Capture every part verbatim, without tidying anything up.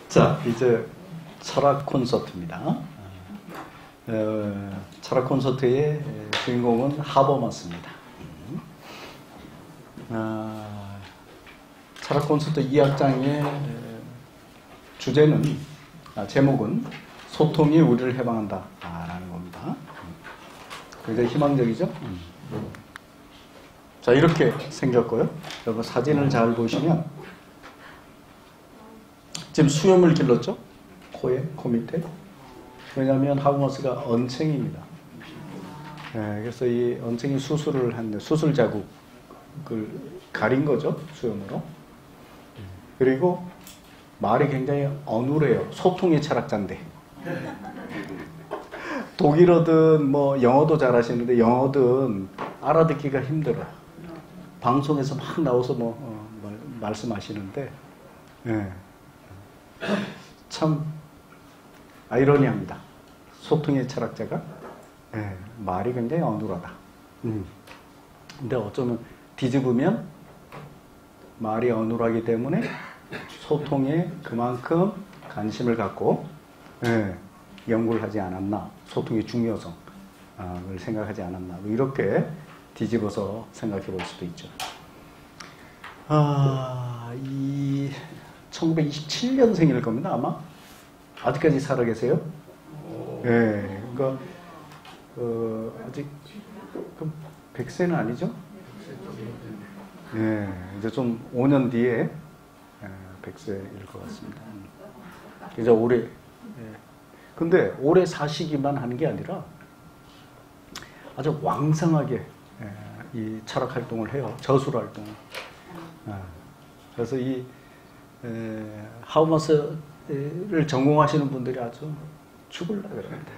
자, 이제 철학 콘서트입니다. 어, 철학 콘서트의 주인공은 하버마스입니다. 어, 철학 콘서트 이 악장의 주제는, 아, 제목은 소통이 우리를 해방한다 라는 겁니다. 굉장히 희망적이죠? 자, 이렇게 생겼고요. 여러분 사진을 잘 보시면 지금 수염을 길렀죠? 코에, 코 밑에. 왜냐하면 하버마스가 언챙입니다. 네, 그래서 이 언챙이 수술을 했는데 수술 자국을 가린 거죠, 수염으로. 그리고 말이 굉장히 어눌해요. 소통의 철학자인데. 독일어든 뭐 영어도 잘하시는데 영어든 알아듣기가 힘들어요. 방송에서 막 나와서 뭐 어, 말, 말씀하시는데, 네. 참 아이러니합니다. 소통의 철학자가, 네, 말이 굉장히 어눌하다. 음. 근데 어쩌면 뒤집으면 말이 어눌하기 때문에 소통에 그만큼 관심을 갖고, 네, 연구를 하지 않았나, 소통의 중요성을 생각하지 않았나, 이렇게 뒤집어서 생각해 볼 수도 있죠. 아, 이 천구백이십칠 년생일 겁니다, 아마. 아직까지 살아 계세요? 예, 네, 그러니까 어, 아직 그럼 백 세는 아니죠? 예, 네, 이제 좀 오 년 뒤에 백 세일 것 같습니다. 이제 올해, 예. 근데 올해 사시기만 하는 게 아니라 아주 왕성하게, 예, 이 철학 활동을 해요. 저술 활동을. 예. 그래서 이 에, 하버마스를 전공하시는 분들이 아주 죽을라 그럽니다.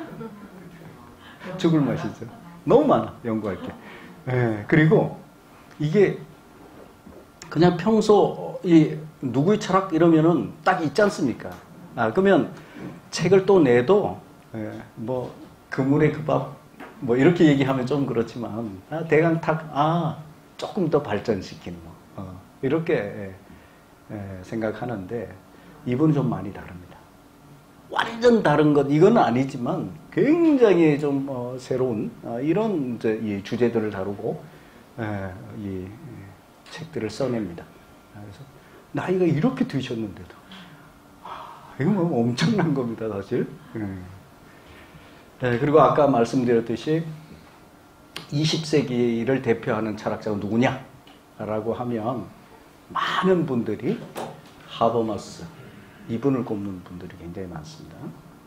죽을 맛이죠. 너무 많아, 연구할 게. 에, 그리고 이게 그냥 평소 이 누구의 철학 이러면은 딱 있지 않습니까? 아, 그러면 책을 또 내도, 에, 뭐 그물의 그 밥 뭐 이렇게 얘기하면 좀 그렇지만, 아, 대강 탁, 아, 조금 더 발전시키는 뭐, 어, 이렇게 에, 에, 생각하는데 이분은 좀 많이 다릅니다. 완전 다른 것 이건 아니지만 굉장히 좀 어, 새로운 어, 이런 이제 이 주제들을 다루고, 에, 이 에, 책들을 써냅니다. 그래서 나이가 이렇게 드셨는데도, 아, 이거 뭐 엄청난 겁니다, 사실. 음. 네, 그리고 아까 말씀드렸듯이 이십 세기를 대표하는 철학자가 누구냐라고 하면 많은 분들이 하버마스, 이분을 꼽는 분들이 굉장히 많습니다.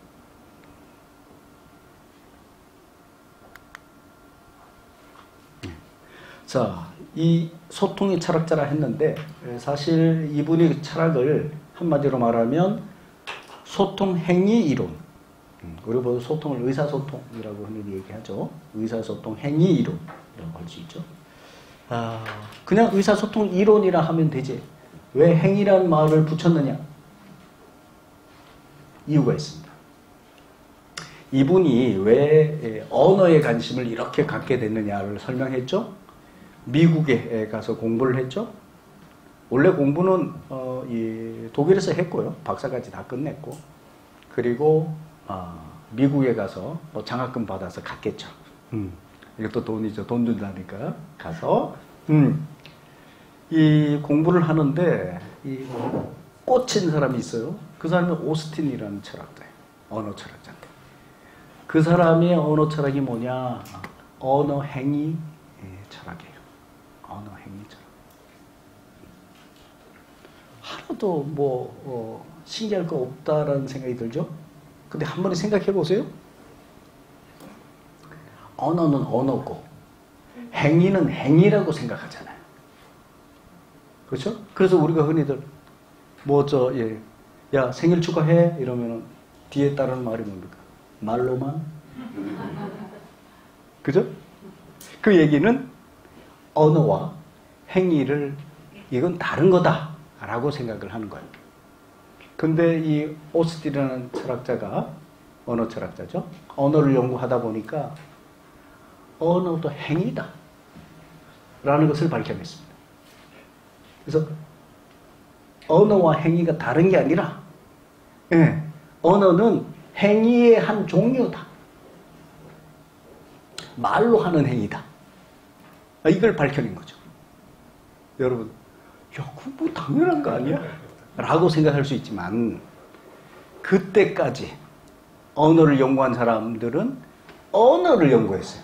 자, 이 소통의 철학자라 했는데 사실 이분이 철학을 한마디로 말하면 소통 행위 이론, 우리 보통 소통을 의사소통이라고 흔히 얘기하죠. 의사소통 행위 이론이라고 할 수 있죠. 아, 그냥 의사소통 이론이라 하면 되지. 왜 행위란 말을 붙였느냐? 이유가 있습니다. 이분이 왜 언어에 관심을 이렇게 갖게 됐느냐를 설명했죠. 미국에 가서 공부를 했죠. 원래 공부는 어, 이 독일에서 했고요. 박사까지 다 끝냈고, 그리고 어, 미국에 가서 뭐 장학금 받아서 갔겠죠. 음. 이것도 돈이죠. 돈 준다니까 가서 음. 이 공부를 하는데 이 꽂힌 사람이 있어요. 그 사람이 오스틴이라는 철학자예요. 언어 철학자인데. 그 사람의 언어 철학이 뭐냐? 언어 행위 철학이에요. 언어 행위 철학. 하나도 뭐 어, 신기할 거 없다라는 생각이 들죠? 근데 한 번에 생각해 보세요. 언어는 언어고 행위는 행위라고 생각하잖아요. 그렇죠? 그래서 우리가 흔히들 뭐 저 예, 야 생일 축하해 이러면은 뒤에 따르는 말이 뭡니까? 말로만? 그죠? 그 얘기는 언어와 행위를 이건 다른 거다라고 생각을 하는 거예요. 근데 이 오스틴이라는 철학자가 언어 철학자죠. 언어를 연구하다 보니까 언어도 행위다 라는 것을 밝혀냈습니다. 그래서 언어와 행위가 다른 게 아니라 예, 언어는 행위의 한 종류다. 말로 하는 행위다. 이걸 밝혀낸 거죠. 여러분, 야, 그거 뭐 당연한 거 아니야? 라고 생각할 수 있지만 그때까지 언어를 연구한 사람들은 언어를 연구했어요.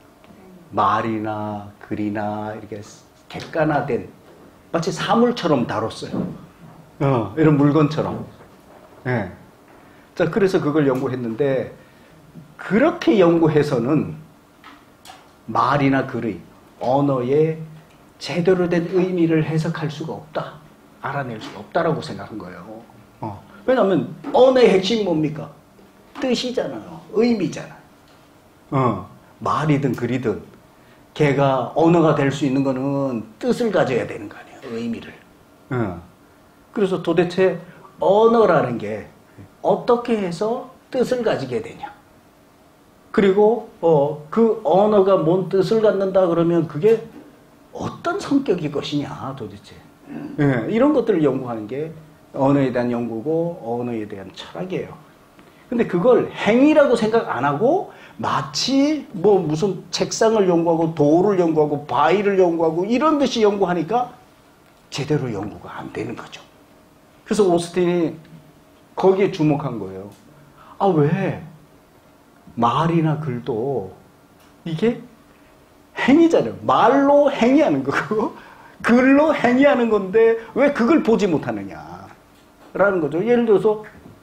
말이나 글이나 이렇게 객관화된 마치 사물처럼 다뤘어요. 어, 이런 물건처럼. 예. 자, 그래서 그걸 연구했는데 그렇게 연구해서는 말이나 글의 언어의 제대로 된 의미를 해석할 수가 없다. 알아낼 수가 없다라고 생각한 거예요. 어. 왜냐하면 언어의 핵심이 뭡니까? 뜻이잖아요. 의미잖아요. 어. 말이든 글이든 걔가 언어가 될 수 있는 거는 뜻을 가져야 되는 거 아니에요. 의미를. 어. 그래서 도대체 언어라는 게 어떻게 해서 뜻을 가지게 되냐. 그리고 어, 그 언어가 뭔 뜻을 갖는다 그러면 그게 어떤 성격일 것이냐 도대체. 예, 이런 것들을 연구하는 게 언어에 대한 연구고 언어에 대한 철학이에요. 근데 그걸 행위라고 생각 안 하고 마치 뭐 무슨 책상을 연구하고 돌을 연구하고 바위를 연구하고 이런 듯이 연구하니까 제대로 연구가 안 되는 거죠. 그래서 오스틴이 거기에 주목한 거예요. 아, 왜 말이나 글도 이게 행위잖아요. 말로 행위하는 거고 글로 행위하는 건데 왜 그걸 보지 못하느냐라는 거죠. 예를 들어서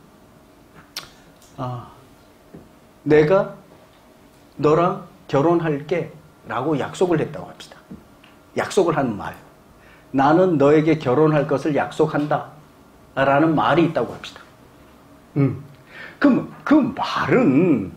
아, 내가 너랑 결혼할게 라고 약속을 했다고 합시다. 약속을 하는 말. 나는 너에게 결혼할 것을 약속한다 라는 말이 있다고 합시다. 음. 그럼 그 말은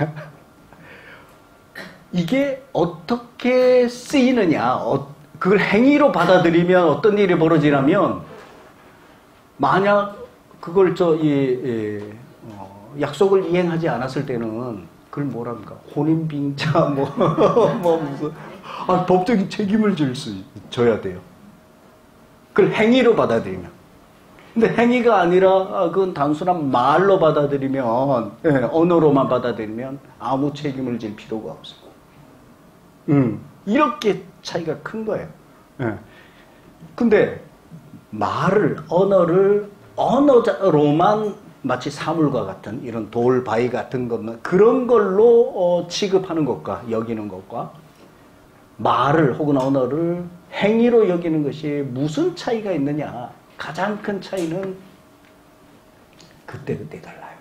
이게 어떻게 쓰이느냐, 어, 그걸 행위로 받아들이면 어떤 일이 벌어지냐면, 만약 그걸 저, 이, 이 어, 약속을 이행하지 않았을 때는, 그걸 뭐랍니까? 혼인빙자, 뭐, 뭐, 무슨, 아, 법적인 책임을 질 수, 져야 돼요. 그걸 행위로 받아들이면. 근데 행위가 아니라, 그건 단순한 말로 받아들이면, 예, 언어로만 받아들이면 아무 책임을 질 필요가 없어요. 음, 이렇게 차이가 큰 거예요. 예. 근데 말을, 언어를 언어로만 마치 사물과 같은 이런 돌, 바위 같은 것만 그런 걸로 어, 취급하는 것과 여기는 것과 말을 혹은 언어를 행위로 여기는 것이 무슨 차이가 있느냐. 가장 큰 차이는 그때그때 달라요.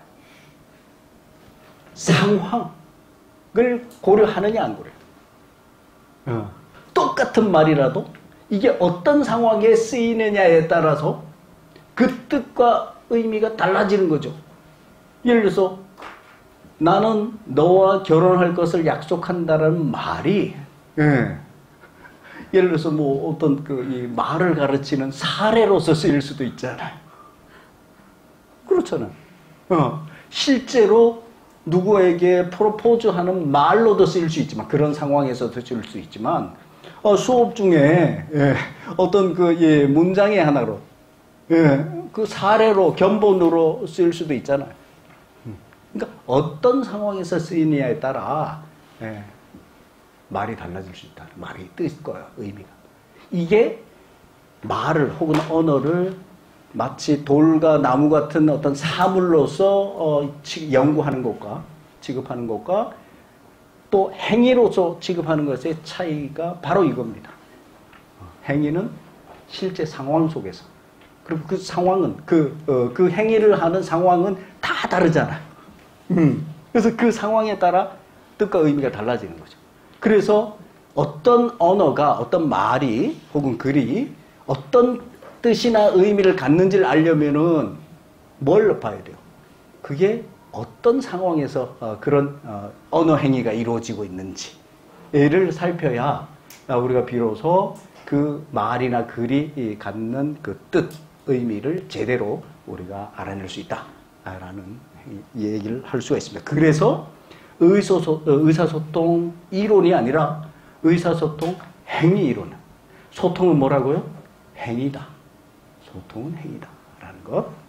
상황을 고려하느냐 안 고려해요. 어. 똑같은 말이라도 이게 어떤 상황에 쓰이느냐에 따라서 그 뜻과 의미가 달라지는 거죠. 예를 들어서 나는 너와 결혼할 것을 약속한다는 말이 예. 예를 들어서 뭐 어떤 그 이 말을 가르치는 사례로서 쓰일 수도 있잖아요. 그렇잖아요. 어. 실제로 누구에게 프로포즈하는 말로도 쓰일 수 있지만 그런 상황에서도 쓰일 수 있지만 어, 수업 중에 예, 어떤 그 예, 문장의 하나로 예, 그 사례로 견본으로 쓰일 수도 있잖아요. 그러니까 어떤 상황에서 쓰이느냐에 따라 예, 말이 달라질 수 있다. 말의 뜻과 의미가. 이게 말을 혹은 언어를 마치 돌과 나무 같은 어떤 사물로서 어, 연구하는 것과 취급하는 것과 또 행위로서 취급하는 것의 차이가 바로 이겁니다. 행위는 실제 상황 속에서 그리고 그 상황은 그, 어, 그 행위를 하는 상황은 다 다르잖아요. 음. 그래서 그 상황에 따라 뜻과 의미가 달라지는 거죠. 그래서 어떤 언어가 어떤 말이 혹은 글이 어떤 뜻이나 의미를 갖는지를 알려면은 뭘 봐야 돼요? 그게 어떤 상황에서 어, 그런 어, 언어 행위가 이루어지고 있는지를 살펴야 우리가 비로소 그 말이나 글이 갖는 그 뜻, 의미를 제대로 우리가 알아낼 수 있다라는 얘기를 할 수가 있습니다. 그래서 의소소, 의사소통 이론이 아니라 의사소통 행위 이론. 소통은 뭐라고요? 행위다. 소통은 행위다. 라는 것.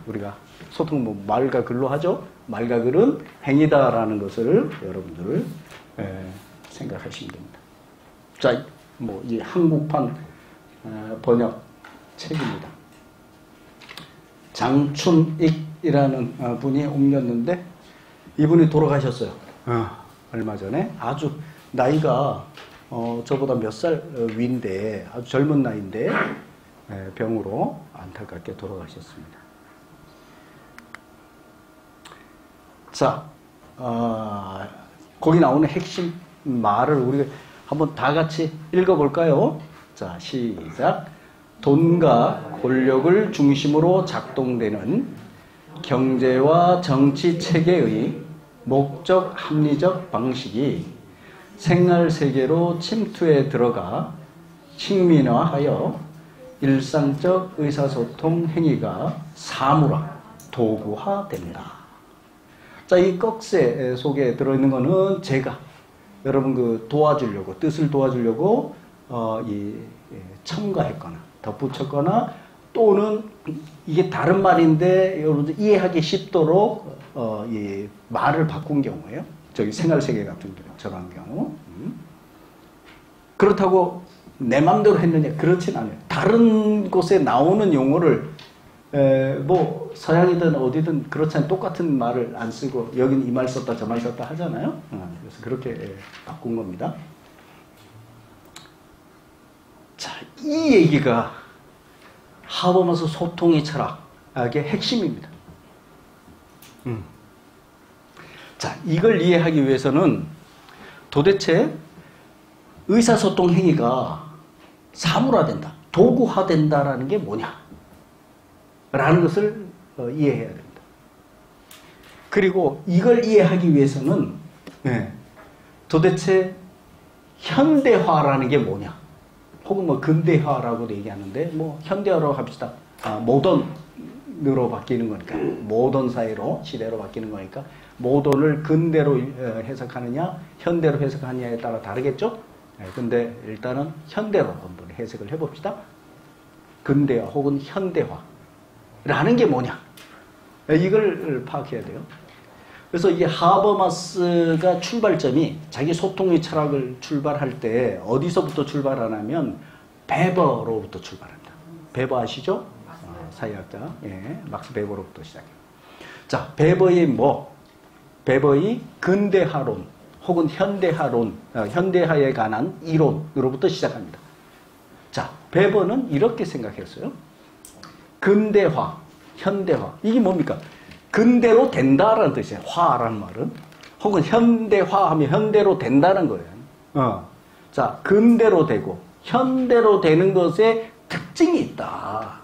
우리가 소통 뭐 말과 글로 하죠. 말과 글은 행위다라는 것을 여러분들 에, 생각하시면 됩니다. 자, 뭐 이 한국판 어, 번역 책입니다. 장춘익이라는 어, 분이 옮겼는데 이분이 돌아가셨어요. 어, 얼마 전에. 아주 나이가 어, 저보다 몇 살 위인데 아주 젊은 나이인데 에, 병으로 안타깝게 돌아가셨습니다. 자, 어, 거기 나오는 핵심 말을 우리가 한번 다 같이 읽어볼까요? 자, 시작. 돈과 권력을 중심으로 작동되는 경제와 정치 체계의 목적 합리적 방식이 생활세계로 침투해 들어가 식민화하여 일상적 의사소통 행위가 사물화, 도구화된다. 자, 이 꺽쇠 속에 들어있는 거는 제가 여러분 그 도와주려고, 뜻을 도와주려고 어, 이 첨가했거나 덧붙였거나 또는 이게 다른 말인데 여러분들 이해하기 쉽도록 어, 이 말을 바꾼 경우예요. 저기 생활세계 같은 경우, 저런 경우. 음. 그렇다고 내 맘대로 했느냐? 그렇진 않아요. 다른 곳에 나오는 용어를 에, 뭐 서양이든 어디든 그렇잖아요. 똑같은 말을 안 쓰고 여긴 이 말 썼다 저 말 썼다 하잖아요. 어, 그래서 그렇게 에, 바꾼 겁니다. 자, 이 얘기가 하버마스 소통의 철학의 핵심입니다. 음. 자, 이걸 이해하기 위해서는 도대체 의사소통 행위가 사물화된다, 도구화된다라는 게 뭐냐? 라는 것을 어, 이해해야 됩니다. 그리고 이걸 이해하기 위해서는 네, 도대체 현대화라는 게 뭐냐? 혹은 뭐 근대화라고도 얘기하는데 뭐 현대화로 합시다. 아, 모던으로 바뀌는 거니까 모던 사회로 시대로 바뀌는 거니까 모던을 근대로 해석하느냐 현대로 해석하느냐에 따라 다르겠죠. 네, 근데 일단은 현대로 한번 해석을 해봅시다. 근대화 혹은 현대화라는 게 뭐냐? 이걸 파악해야 돼요. 그래서 이 하버마스가 출발점이 자기 소통의 철학을 출발할 때 어디서부터 출발하냐면 베버로부터 출발합니다. 베버 아시죠? 어, 사회학자. 예, 막스 베버로부터 시작해요. 자, 베버의 뭐? 베버의 근대화론 혹은 현대화론, 어, 현대화에 관한 이론으로부터 시작합니다. 자, 베버는 이렇게 생각했어요. 근대화, 현대화. 이게 뭡니까? 근대로 된다라는 뜻이에요. 화라는 말은. 혹은 현대화하면 현대로 된다는 거예요. 어. 자, 근대로 되고 현대로 되는 것에 특징이 있다.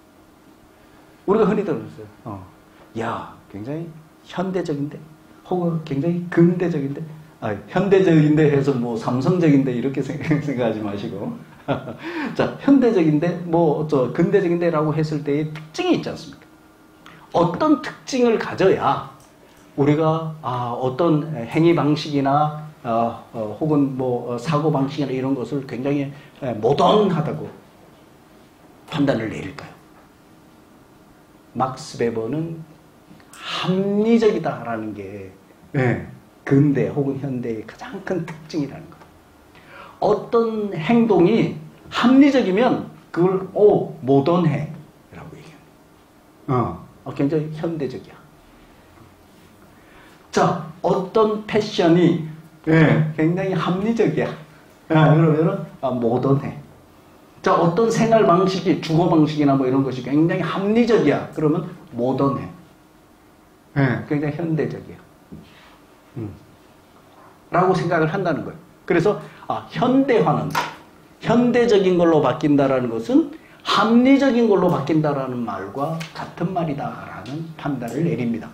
우리가 흔히 들었어요. 어. 야, 굉장히 현대적인데, 혹은 굉장히 근대적인데, 아, 현대적인데 해서 뭐 삼성적인데 이렇게 생각하지 마시고, 자, 현대적인데, 뭐 저 근대적인데라고 했을 때의 특징이 있지 않습니까? 어떤 특징을 가져야 우리가 아, 어떤 행위 방식이나 어, 어, 혹은 뭐 사고 방식이나 이런 것을 굉장히 모던하다고 판단을 내릴까요? 막스 베버는 합리적이다라는 게 네. 근대 혹은 현대의 가장 큰 특징이라는 것. 어떤 행동이 합리적이면 그걸 오 모던해 라고 얘기합니다. 어. 어, 굉장히 현대적이야. 자, 어떤 패션이 예, 굉장히 합리적이야. 아, 그러면은 아, 모던해. 자, 어떤 생활 방식이 주거 방식이나 뭐 이런 것이 굉장히 합리적이야. 그러면 모던해. 예, 굉장히 현대적이야. 음. 라고 생각을 한다는 거예요. 그래서 아, 현대화는 현대적인 걸로 바뀐다라는 것은 합리적인 걸로 바뀐다라는 말과 같은 말이다라는 판단을 내립니다.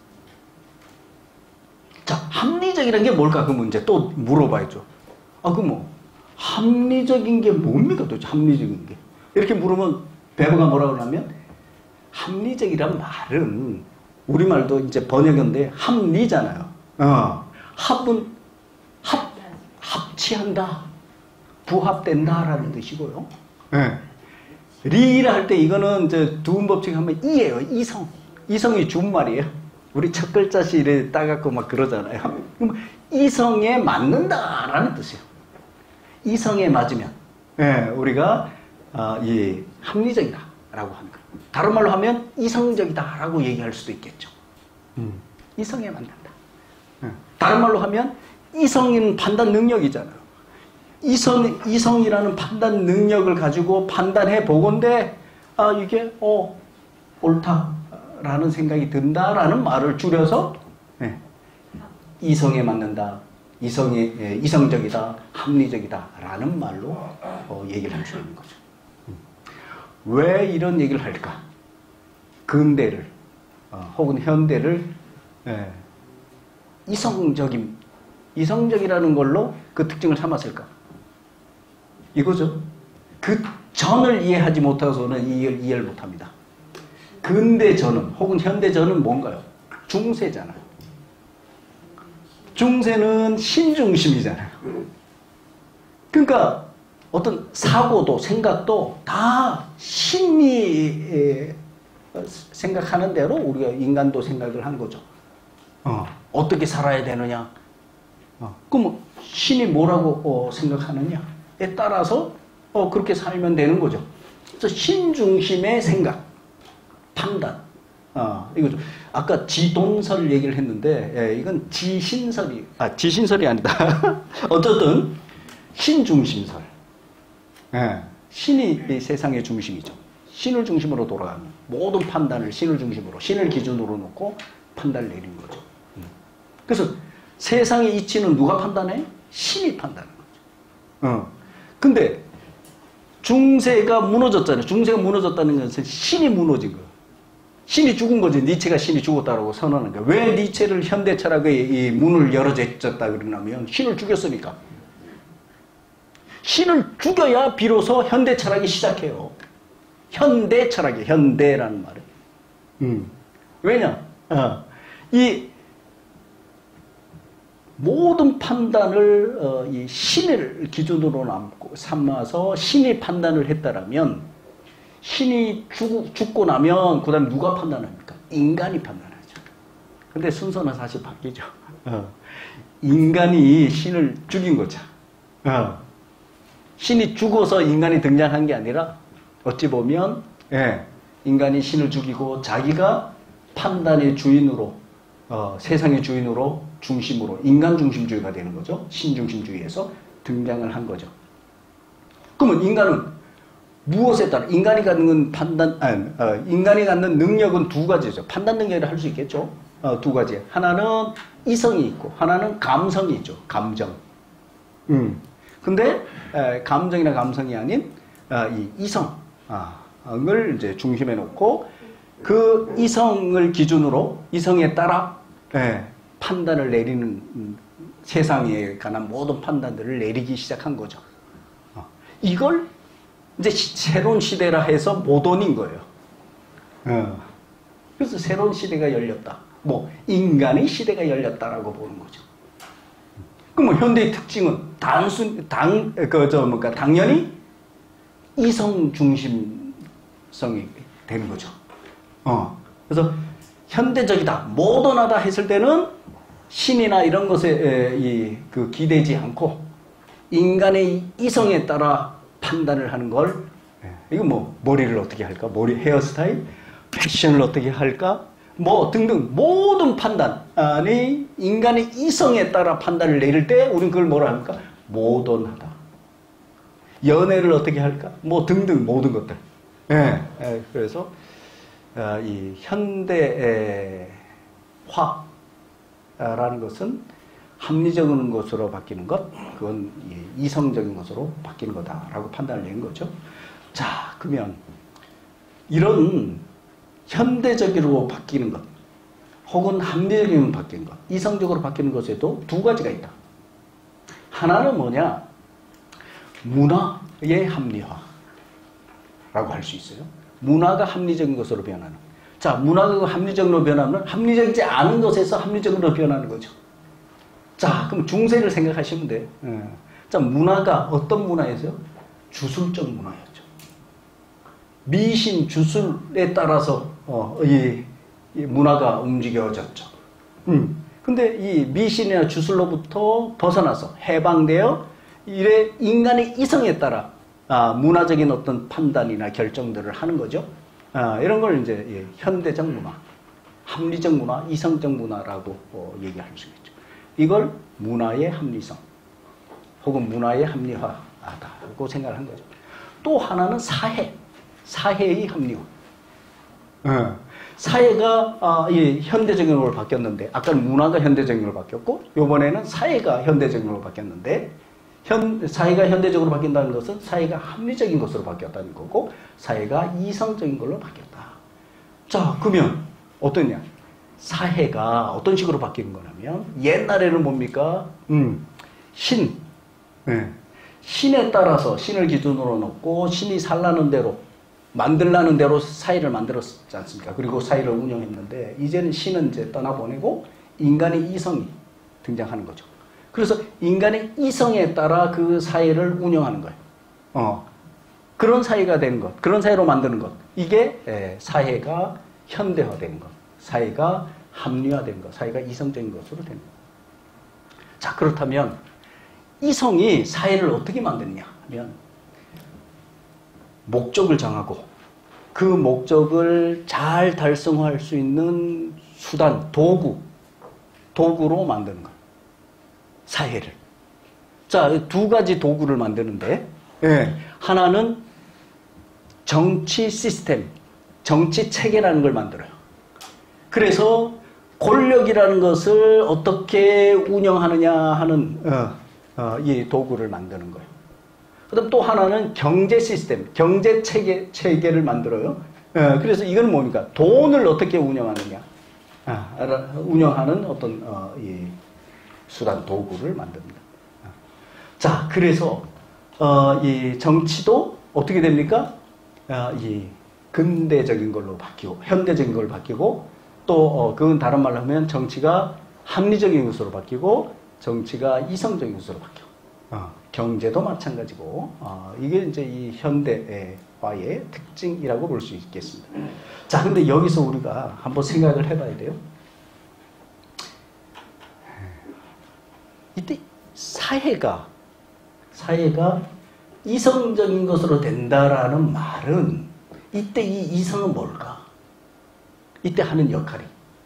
자, 합리적이라는 게 뭘까? 그 문제 또 물어봐야죠. 아, 그 뭐 합리적인 게 뭡니까? 도대체 합리적인 게. 이렇게 물으면 베버가 뭐라고 하냐면 합리적이란 말은 우리말도 이제 번역인데 합리잖아요. 어, 합은 합, 합치한다. 부합된다라는 뜻이고요. 네. 리를 할 때 이거는 이제 두음 법칙 하면 이예요. 이성. 이성이 준말이에요. 우리 첫 글자씩 이렇게 따갖고 막 그러잖아요. 이성에 맞는다라는 뜻이에요. 이성에 맞으면, 예, 우리가, 어, 이, 합리적이다라고 하는 거예요. 다른 말로 하면 이성적이다라고 얘기할 수도 있겠죠. 음, 이성에 맞는다. 예. 다른 말로 하면 이성인 판단 능력이잖아요. 이성, 이성이라는 판단 능력을 가지고 판단해 보건대, 아, 이게, 어, 옳다라는 생각이 든다라는 말을 줄여서, 예, 이성에 맞는다, 이성이, 예, 이성적이다, 합리적이다라는 말로 어, 얘기를 할 수 있는 거죠. 음. 왜 이런 얘기를 할까? 근대를, 어, 혹은 현대를, 예, 이성적인, 이성적이라는 걸로 그 특징을 삼았을까? 이거죠. 그 전을 이해하지 못해서는 이해를, 이해를 못합니다. 근대 전은 혹은 현대 전은 뭔가요? 중세잖아요. 중세는 신중심이잖아요. 그러니까 어떤 사고도 생각도 다 신이 생각하는 대로 우리가 인간도 생각을 한 거죠. 어, 어떻게 살아야 되느냐? 어, 그럼 신이 뭐라고 어, 생각하느냐에 따라서 어, 그렇게 살면 되는 거죠. 그래서 신중심의 생각, 판단. 어, 이거죠. 아까 지동설 얘기를 했는데, 예, 이건 지신설이, 아, 지신설이 아니다. 어쨌든, 신중심설. 예, 신이 이 세상의 중심이죠. 신을 중심으로 돌아가는 모든 판단을 신을 중심으로, 신을 기준으로 놓고 판단을 내리는 거죠. 음. 그래서 세상의 이치는 누가 판단해? 신이 판단하는 거죠. 어. 근데, 중세가 무너졌잖아요. 중세가 무너졌다는 것은 신이 무너진 거예요. 신이 죽은 거지. 니체가 신이 죽었다고 선언하는 거예요. 왜 니체를 현대 철학의 이 문을 열어줬다 그러냐면 신을 죽였으니까. 신을 죽여야 비로소 현대 철학이 시작해요. 현대 철학이 현대라는 말은. 음. 왜냐? 어. 이 모든 판단을 어, 이 신을 기준으로 남고 삼아서 신이 판단을 했다라면 신이 죽, 죽고 나면 그 다음에 누가 판단합니까? 인간이 판단하죠. 근데 순서는 사실 바뀌죠. 어. 인간이 신을 죽인 거죠. 어. 신이 죽어서 인간이 등장한 게 아니라 어찌 보면 예, 인간이 신을 죽이고 자기가 판단의 주인으로 어, 세상의 주인으로 중심으로 인간 중심주의가 되는 거죠. 신중심주의에서 등장을 한 거죠. 그러면 인간은 무엇에 따라 인간이 갖는 판단, 아니, 어, 인간이 갖는 능력은 두 가지죠. 판단 능력을 할 수 있겠죠. 어, 두 가지. 하나는 이성이 있고 하나는 감성이 있죠. 감정. 음. 근데 에, 감정이나 감성이 아닌 어, 이 이성을 이제 중심에 놓고 그 이성을 기준으로 이성에 따라 에, 판단을 내리는 음, 세상에 관한 모든 판단들을 내리기 시작한 거죠. 어. 이걸 이제 시, 새로운 시대라 해서 모던인 거예요. 어. 그래서 새로운 시대가 열렸다. 뭐 인간의 시대가 열렸다라고 보는 거죠. 그럼 뭐 현대의 특징은 단순 당 그 저 뭔가 당연히 이성 중심성이 되는 거죠. 어. 그래서 현대적이다, 모던하다 했을 때는 신이나 이런 것에 이 그 기대지 않고 인간의 이성에 따라 판단을 하는 걸, 이거 뭐 머리를 어떻게 할까, 머리 헤어스타일, 패션을 어떻게 할까, 뭐 등등 모든 판단이 인간의 이성에 따라 판단을 내릴 때 우리는 그걸 뭐라 합니까? 모던하다. 연애를 어떻게 할까, 뭐 등등 모든 것들. 예, 예, 그래서 이 현대화라는 것은 합리적인 것으로 바뀌는 것, 그건 이성적인 것으로 바뀌는 거다라고 판단을 낸 거죠. 자, 그러면 이런 현대적으로 바뀌는 것, 혹은 합리적으로 바뀌는 것, 이성적으로 바뀌는 것에도 두 가지가 있다. 하나는 뭐냐? 문화의 합리화라고 할 수 있어요. 문화가 합리적인 것으로 변하는. 자, 문화가 합리적으로 변하면 합리적이지 않은 것에서 합리적으로 변하는 거죠. 자, 그럼 중세를 생각하시면 돼요. 예. 자, 문화가 어떤 문화였어요? 주술적 문화였죠. 미신, 주술에 따라서 어, 이 이 문화가 움직여졌죠. 음. 근데 이 미신이나 주술로부터 벗어나서 해방되어 이래 인간의 이성에 따라 아, 문화적인 어떤 판단이나 결정들을 하는 거죠. 아, 이런 걸 이제 예, 현대적 문화, 합리적 문화, 이성적 문화라고 어, 얘기할 수 있죠. 이걸 문화의 합리성 혹은 문화의 합리화다고 생각을 한 거죠. 또 하나는 사회, 사회의 합리화. 어, 사회가 아, 이 현대적인 걸로 바뀌었는데, 아까는 문화가 현대적인 걸로 바뀌었고, 이번에는 사회가 현대적인 걸로 바뀌었는데, 현, 사회가 현대적으로 바뀐다는 것은 사회가 합리적인 것으로 바뀌었다는 거고, 사회가 이성적인 걸로 바뀌었다. 자, 그러면 어떠냐? 사회가 어떤 식으로 바뀌는 거냐면, 옛날에는 뭡니까? 음, 신. 네. 신에 따라서 신을 기준으로 놓고 신이 살라는 대로 만들라는 대로 사회를 만들었지 않습니까? 그리고 사회를 운영했는데 이제는 신은 이제 떠나보내고 인간의 이성이 등장하는 거죠. 그래서 인간의 이성에 따라 그 사회를 운영하는 거예요. 어, 그런 사회가 되는 것, 그런 사회로 만드는 것, 이게 에, 사회가 현대화되는 것, 사회가 합리화되는 것, 사회가 이성적인 것으로 되는 것. 자, 그렇다면 이성이 사회를 어떻게 만드느냐 하면 목적을 정하고 그 목적을 잘 달성할 수 있는 수단, 도구, 도구로 만드는 것. 사회를. 자, 두 가지 도구를 만드는데, 예, 하나는 정치 시스템, 정치 체계라는 걸 만들어요. 그래서 권력이라는 것을 어떻게 운영하느냐 하는 어, 어, 이 도구를 만드는 거예요. 그다음 또 하나는 경제 시스템, 경제 체계, 체계를 만들어요. 예, 그래서 이건 뭡니까? 돈을 어떻게 운영하느냐. 아, 운영하는 어떤, 어, 이 수단, 도구를 만듭니다. 자, 그래서, 어, 이 정치도 어떻게 됩니까? 어, 이 근대적인 걸로 바뀌고, 현대적인 걸로 바뀌고, 또, 어, 그건 다른 말로 하면 정치가 합리적인 것으로 바뀌고, 정치가 이성적인 것으로 바뀌고. 어, 경제도 마찬가지고, 어, 이게 이제 이 현대화의 특징이라고 볼 수 있겠습니다. 자, 근데 여기서 우리가 한번 생각을 해봐야 돼요. 이때 사회가, 사회가 이성적인 것으로 된다라는 말은 이때 이 이성은 뭘까? 이때 하는 역할이.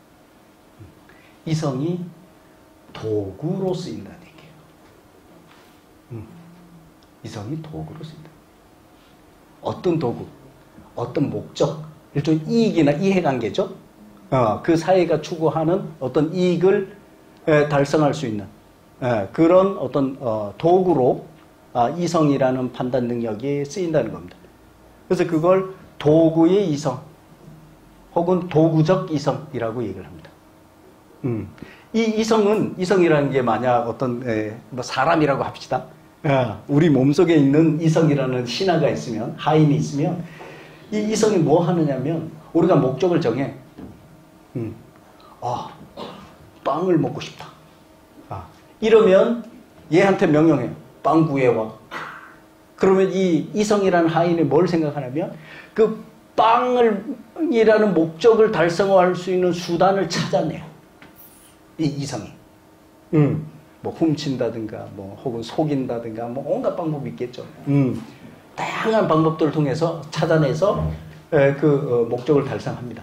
이성이 도구로 쓰인다는 얘기예요. 음, 이성이 도구로 쓰인다. 어떤 도구, 어떤 목적, 일종의 이익이나 이해관계죠. 어, 그 사회가 추구하는 어떤 이익을 에, 달성할 수 있는 에, 그런 어떤 어, 도구로 아, 이성이라는 판단 능력이 쓰인다는 겁니다. 그래서 그걸 도구의 이성 혹은 도구적 이성이라고 얘기를 합니다. 음. 이 이성은, 이성이라는 게 만약 어떤, 에, 뭐 사람이라고 합시다. 에, 우리 몸속에 있는 이성이라는 신화가 있으면, 하인이 있으면, 이 이성이 뭐 하느냐면, 우리가 목적을 정해. 음. 아, 빵을 먹고 싶다. 아, 이러면 얘한테 명령해. 빵 구해와. 그러면 이 이성이라는 하인이 뭘 생각하냐면, 그 빵을, 이라는 목적을 달성할 수 있는 수단을 찾아내요. 이 이성이. 음, 뭐 훔친다든가, 뭐 혹은 속인다든가, 뭐 온갖 방법이 있겠죠. 음, 다양한 방법들을 통해서 찾아내서 에, 그 어, 목적을 달성합니다.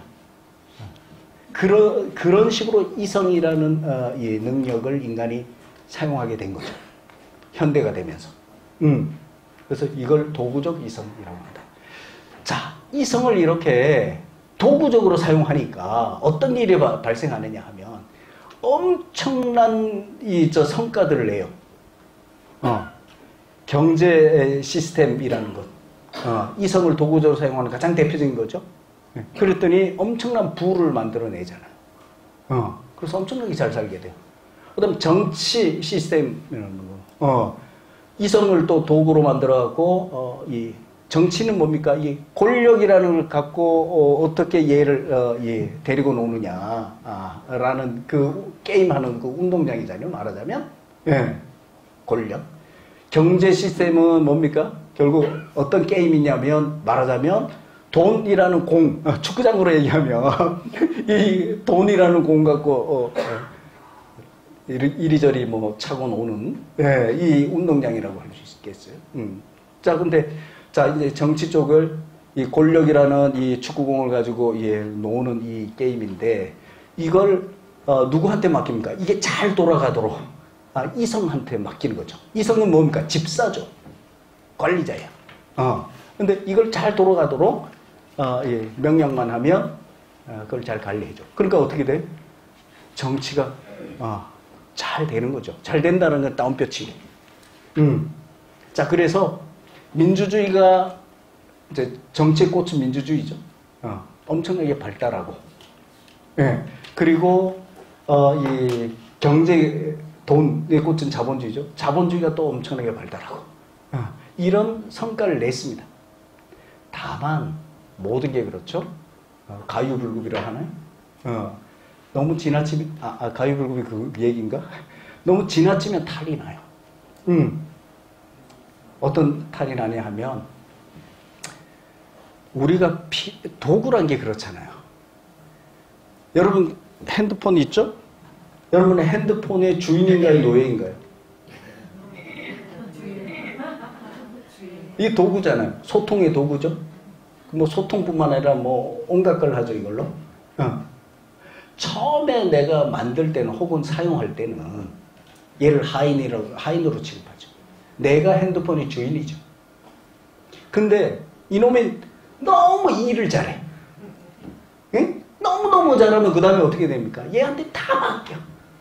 그런 그런 식으로 이성이라는 어, 이 능력을 인간이 사용하게 된 거죠. 현대가 되면서. 음, 그래서 이걸 도구적 이성이라고 합니다. 자, 이성을 이렇게 도구적으로 사용하니까 어떤 일이 발생하느냐 하면. 엄청난 이 저 성과들을 내요. 어, 경제 시스템이라는 것, 어, 이성을 도구적으로 사용하는 가장 대표적인 거죠. 네. 그랬더니 엄청난 부를 만들어내잖아요. 어, 그래서 엄청나게 잘 살게 돼요. 그다음 정치 시스템이라는 거, 어, 이성을 또 도구로 만들어갖고 어, 이 정치는 뭡니까? 이 권력이라는 걸 갖고 어, 어떻게 얘를 어, 예, 데리고 노느냐 아, 라는 그 게임하는 그 운동장이잖아요. 말하자면 예, 권력. 경제 시스템은 뭡니까? 결국 어떤 게임이냐면 말하자면 돈이라는 공, 어, 축구장으로 얘기하면 이 돈이라는 공 갖고 어, 어, 이리저리 뭐 차고 노는 예, 이 운동장이라고 할 수 있겠어요. 음. 자, 근데 자 이제 정치 쪽을 이 권력이라는 이 축구공을 가지고 예, 노는 이 게임인데 이걸 어, 누구한테 맡깁니까? 이게 잘 돌아가도록 아, 이성한테 맡기는 거죠. 이성은 뭡니까? 집사죠. 관리자야. 어. 근데 이걸 잘 돌아가도록 어, 예, 명령만 하면 어, 그걸 잘 관리해줘. 그러니까 어떻게 돼? 정치가 어, 잘 되는 거죠. 잘 된다는 건 따옴표치. 음. 자, 그래서 민주주의가 이제 정치의 꽃은 민주주의죠. 어, 엄청나게 발달하고, 예. 그리고 어, 이 경제 돈의 꽃은 자본주의죠. 자본주의가 또 엄청나게 발달하고, 어, 이런 성과를 냈습니다. 다만 모든 게 그렇죠. 어, 가유불급이라 하나요? 어, 너무 지나치면 아, 아 가유불급이 그 얘기인가? 너무 지나치면 탈이 나요. 음. 어떤 탈이 나냐 하면 우리가 피, 도구란 게 그렇잖아요. 여러분 핸드폰 있죠? 여러분의 핸드폰의 주인인가요? 노예인가요? 이게 도구잖아요. 소통의 도구죠. 뭐 소통뿐만 아니라 뭐 온갖 걸 하죠, 이걸로. 어. 처음에 내가 만들 때는 혹은 사용할 때는 얘를 하인이라고, 하인으로 취급하죠. 내가 핸드폰의 주인이죠. 근데 이놈이 너무 일을 잘해. 응? 너무너무 잘하면 그 다음에 어떻게 됩니까? 얘한테 다 맡겨.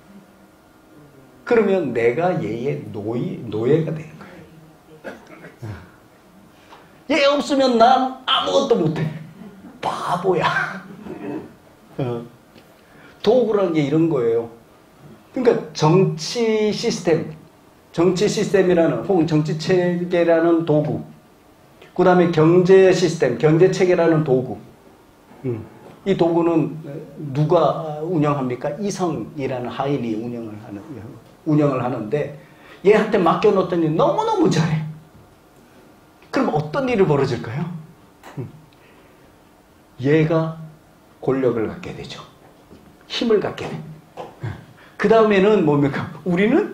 그러면 내가 얘의 노예, 노예가 되는 거예요. 얘 없으면 난 아무것도 못해. 바보야. 어. 도구라는 게 이런 거예요. 그러니까 정치 시스템, 정치 시스템이라는 혹은 정치 체계라는 도구, 그 다음에 경제 시스템, 경제 체계라는 도구. 음. 이 도구는 누가 운영합니까? 이성이라는 하인이 운영을 하는, 운영을 하는데 얘한테 맡겨놓더니 너무너무 잘해. 그럼 어떤 일이 벌어질까요? 음. 얘가 권력을 갖게 되죠. 힘을 갖게 돼. 그 다음에는 뭡니까? 우리는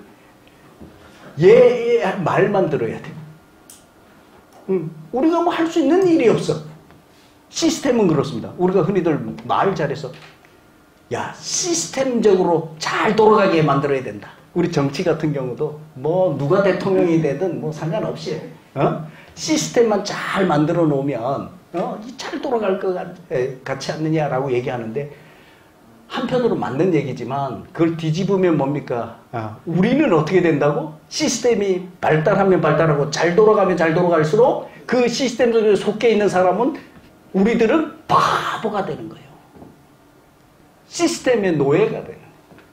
얘 말만 들어야 돼. 음, 우리가 뭐 할 수 있는 일이 없어. 시스템은 그렇습니다. 우리가 흔히들 말 잘해서 야, 시스템적으로 잘 돌아가게 만들어야 된다. 우리 정치 같은 경우도 뭐 누가 대통령이 되든 뭐 상관없이 어? 시스템만 잘 만들어 놓으면 어? 잘 돌아갈 것 같지 않느냐라고 얘기하는데 한편으로 맞는 얘기지만 그걸 뒤집으면 뭡니까? 아, 우리는 어떻게 된다고? 시스템이 발달하면 발달하고 잘 돌아가면 잘 돌아갈수록 그 시스템 속에 속해 있는 사람은 우리들은 바보가 되는 거예요. 시스템의 노예가 되는 거예요.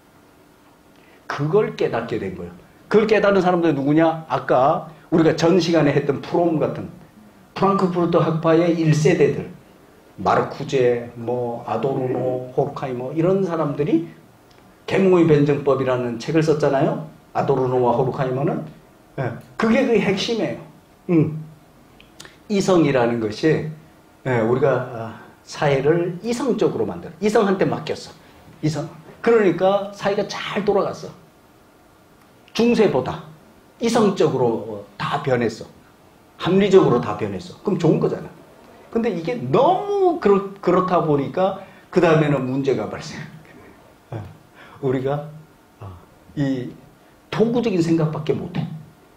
그걸 깨닫게 된 거예요. 그걸 깨닫는 사람들이 누구냐? 아까 우리가 전 시간에 했던 프롬 같은 프랑크푸르트 학파의 일 세대들 마르쿠제, 뭐 아도르노, 호르카이머 이런 사람들이 계몽의 변증법이라는 책을 썼잖아요. 아도르노와 호르카이머는 네. 그게 그 핵심이에요. 음. 이성이라는 것이 네, 우리가 사회를 이성적으로 만들어. 이성한테 맡겼어. 이성. 그러니까 사회가 잘 돌아갔어. 중세보다 이성적으로 다 변했어. 합리적으로 다 변했어. 그럼 좋은 거잖아. 근데 이게 너무 그렇, 그렇다 보니까 그 다음에는 문제가 발생. 우리가 이 도구적인 생각밖에 못해.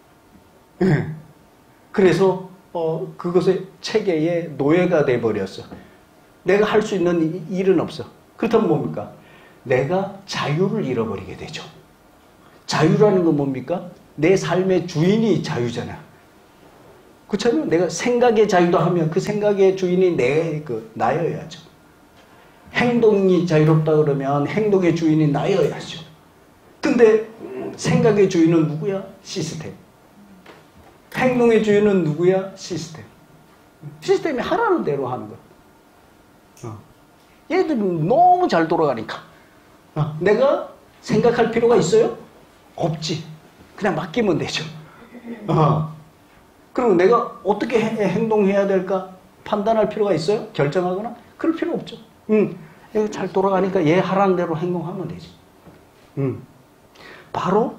그래서 어, 그것의 체계의 노예가 돼버렸어. 내가 할 수 있는 일은 없어. 그렇다면 뭡니까? 내가 자유를 잃어버리게 되죠. 자유라는 건 뭡니까? 내 삶의 주인이 자유잖아. 그렇잖아요. 내가 생각의 자유도 하면 그 생각의 주인이 내, 그, 나여야죠. 행동이 자유롭다 그러면 행동의 주인이 나여야죠. 근데 생각의 주인은 누구야? 시스템. 행동의 주인은 누구야? 시스템. 시스템이 하라는 대로 하는 거야. 어. 얘들이 너무 잘 돌아가니까. 어. 내가 생각할 필요가 있어요? 없지. 그냥 맡기면 되죠. 어. 그럼 내가 어떻게 해, 행동해야 될까? 판단할 필요가 있어요? 결정하거나? 그럴 필요 없죠. 음, 이거 잘 돌아가니까 얘 하라는 대로 행동하면 되지. 음, 바로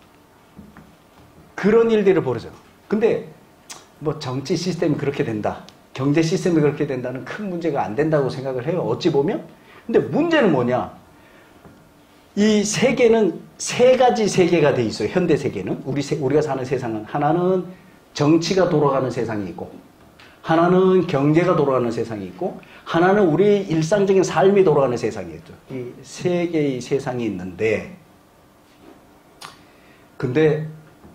그런 일들을 벌어져요. 근데 뭐 정치 시스템이 그렇게 된다, 경제 시스템이 그렇게 된다는 큰 문제가 안 된다고 생각을 해요. 어찌 보면. 근데 문제는 뭐냐? 이 세계는 세 가지 세계가 돼 있어요. 현대 세계는. 우리 세, 우리가 사는 세상은 하나는 정치가 돌아가는 세상이 있고, 하나는 경제가 돌아가는 세상이 있고, 하나는 우리 일상적인 삶이 돌아가는 세상이 있죠. 이 세 개의 세상이 있는데, 근데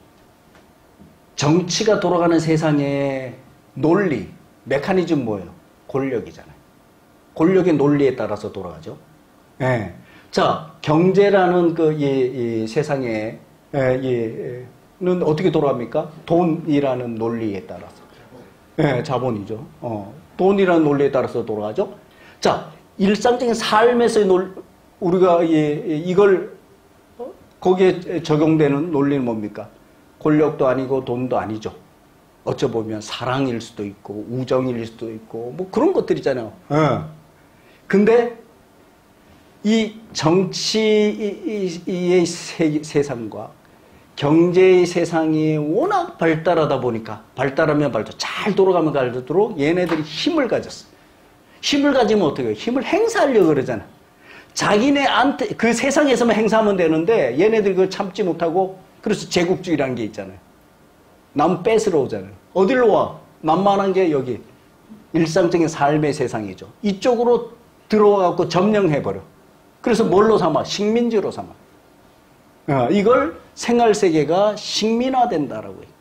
정치가 돌아가는 세상의 논리, 메커니즘 뭐예요? 권력이잖아요. 권력의 논리에 따라서 돌아가죠. 예. 자, 경제라는 그, 이, 이 세상에, 예, 는 어떻게 돌아갑니까? 돈이라는 논리에 따라서. 예, 자본이죠. 어, 돈이라는 논리에 따라서 돌아가죠. 자, 일상적인 삶에서의 논, 우리가, 예, 이걸, 어? 거기에 적용되는 논리는 뭡니까? 권력도 아니고 돈도 아니죠. 어쩌보면 사랑일 수도 있고, 우정일 수도 있고, 뭐 그런 것들이잖아요. 예. 근데, 이 정치의 세상과 경제의 세상이 워낙 발달하다 보니까, 발달하면 발달, 잘 돌아가면 갈수록 얘네들이 힘을 가졌어. 힘을 가지면 어떻게 해요? 힘을 행사하려고 그러잖아. 자기네한테, 그 세상에서만 행사하면 되는데 얘네들이 그걸 참지 못하고, 그래서 제국주의라는 게 있잖아요. 남 뺏으러 오잖아요. 어디로 와? 만만한 게 여기 일상적인 삶의 세상이죠. 이쪽으로 들어와갖고 점령해버려. 그래서 뭘로 삼아? 식민지로 삼아. 어, 이걸 생활세계가 식민화된다라고 해요.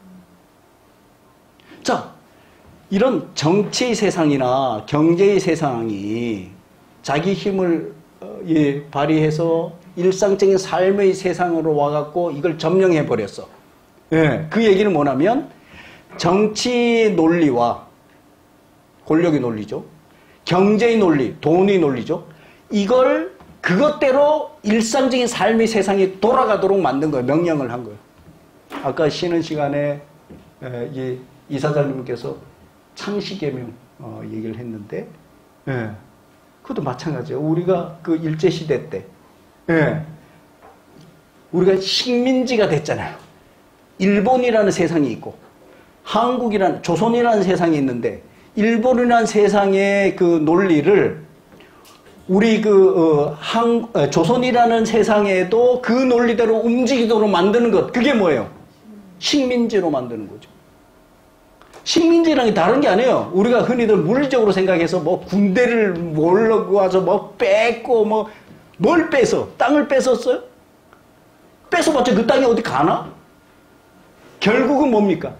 자, 이런 정치의 세상이나 경제의 세상이 자기 힘을 어, 예, 발휘해서 일상적인 삶의 세상으로 와갖고 이걸 점령해버렸어. 예, 그 얘기는 뭐냐면 정치 논리와 권력의 논리죠. 경제의 논리, 돈의 논리죠. 이걸 그것대로 일상적인 삶의 세상이 돌아가도록 만든 거예요. 명령을 한 거예요. 아까 쉬는 시간에 이 이사장님께서 창시개명 어, 얘기를 했는데, 예, 그것도 마찬가지예요. 우리가 그 일제시대 때, 예, 우리가 식민지가 됐잖아요. 일본이라는 세상이 있고, 한국이라는, 조선이라는 세상이 있는데, 일본이라는 세상의 그 논리를 우리 그, 어, 한, 어, 조선이라는 세상에도 그 논리대로 움직이도록 만드는 것. 그게 뭐예요? 식민지로 만드는 거죠. 식민지라는 게 다른 게 아니에요. 우리가 흔히들 물리적으로 생각해서 뭐 군대를 몰고 와서 뭐 뺏고 뭐, 뭘 뺏어? 땅을 뺏었어요? 뺏어봤자 그 땅이 어디 가나? 결국은 뭡니까?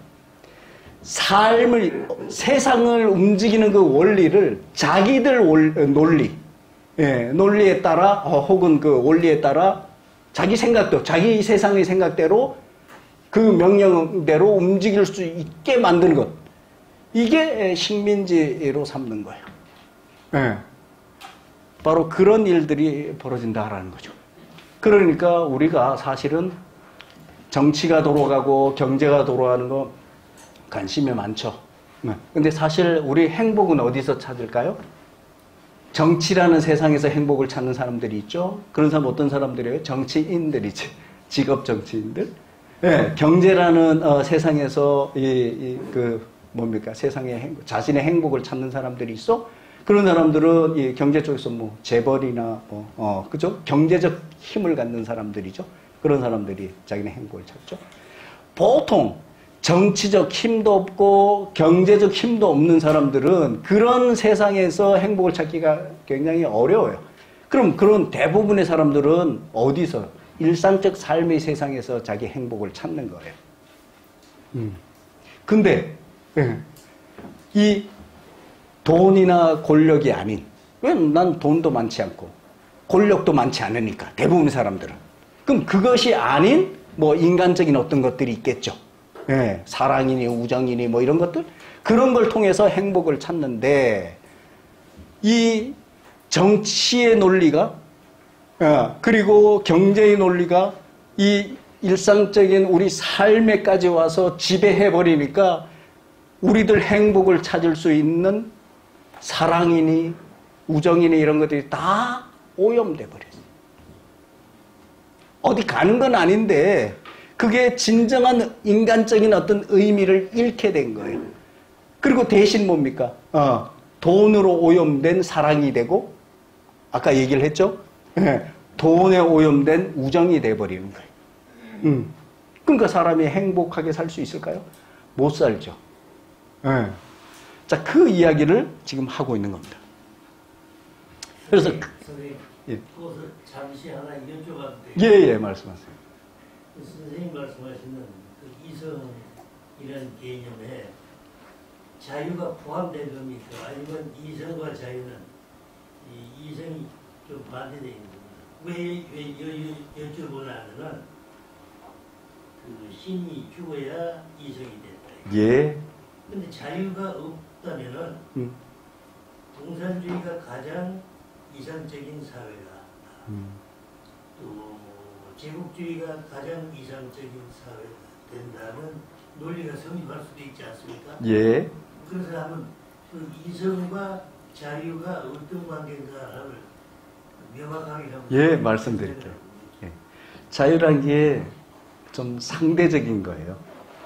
삶을, 세상을 움직이는 그 원리를 자기들 올, 논리, 예, 논리에 따라, 어, 혹은 그 원리에 따라 자기 생각대로, 자기 세상의 생각대로 그 명령대로 움직일 수 있게 만드는 것. 이게 식민지로 삼는 거예요. 예. 바로 그런 일들이 벌어진다라는 거죠. 그러니까 우리가 사실은 정치가 돌아가고 경제가 돌아가는 거 관심이 많죠. 근데 사실 우리 행복은 어디서 찾을까요? 정치라는 세상에서 행복을 찾는 사람들이 있죠. 그런 사람 어떤 사람들이에요? 정치인들이지. 직업 정치인들. 네, 경제라는 어, 세상에서 이, 이, 그 뭡니까? 세상의 행복, 자신의 행복을 찾는 사람들이 있어. 그런 사람들은 이 경제 쪽에서 뭐 재벌이나 뭐 어, 그죠? 경제적 힘을 갖는 사람들이죠. 그런 사람들이 자기네 행복을 찾죠. 보통 정치적 힘도 없고 경제적 힘도 없는 사람들은 그런 세상에서 행복을 찾기가 굉장히 어려워요. 그럼 그런 대부분의 사람들은 어디서? 일상적 삶의 세상에서 자기 행복을 찾는 거예요. 음. 근데 예, 이 돈이나 권력이 아닌, 왜 난 돈도 많지 않고 권력도 많지 않으니까 대부분의 사람들은. 그럼 그것이 아닌 뭐 인간적인 어떤 것들이 있겠죠. 예, 사랑이니 우정이니 뭐 이런 것들, 그런 걸 통해서 행복을 찾는데 이 정치의 논리가 어, 그리고 경제의 논리가 이 일상적인 우리 삶에까지 와서 지배해 버리니까 우리들 행복을 찾을 수 있는 사랑이니 우정이니 이런 것들이 다 오염돼 버렸어요. 어디 가는 건 아닌데 그게 진정한 인간적인 어떤 의미를 잃게 된 거예요. 그리고 대신 뭡니까? 어, 돈으로 오염된 사랑이 되고 아까 얘기를 했죠? 네, 돈에 오염된 우정이 돼버리는 거예요. 음. 그러니까 사람이 행복하게 살 수 있을까요? 못 살죠. 네. 자, 그 이야기를 지금 하고 있는 겁니다. 그래서 선생님, 예. 그것을 잠시 하나 여쭤봐도 돼요? 예, 예, 말씀하세요. 그 선생님 말씀하시는 그 이성이라는 개념에 자유가 포함된 겁니까? 아니면 이성과 자유는 이 이성이 좀 반대되어 있는 겁니다. 왜, 왜 여, 여, 여쭤보냐면은 그 신이 죽어야 이성이 된다. 예. 근데 자유가 없다면은 음. 공산주의가 가장 이상적인 사회다. 음. 또 제국주의가 가장 이상적인 사회가 된다는 논리가 성립할 수도 있지 않습니까? 예. 그래서 하면 그 이성과 자유가 어떤 관계인가를 명확하게 하면 예, 말씀드릴게요. 예. 자유란 게 좀 상대적인 거예요.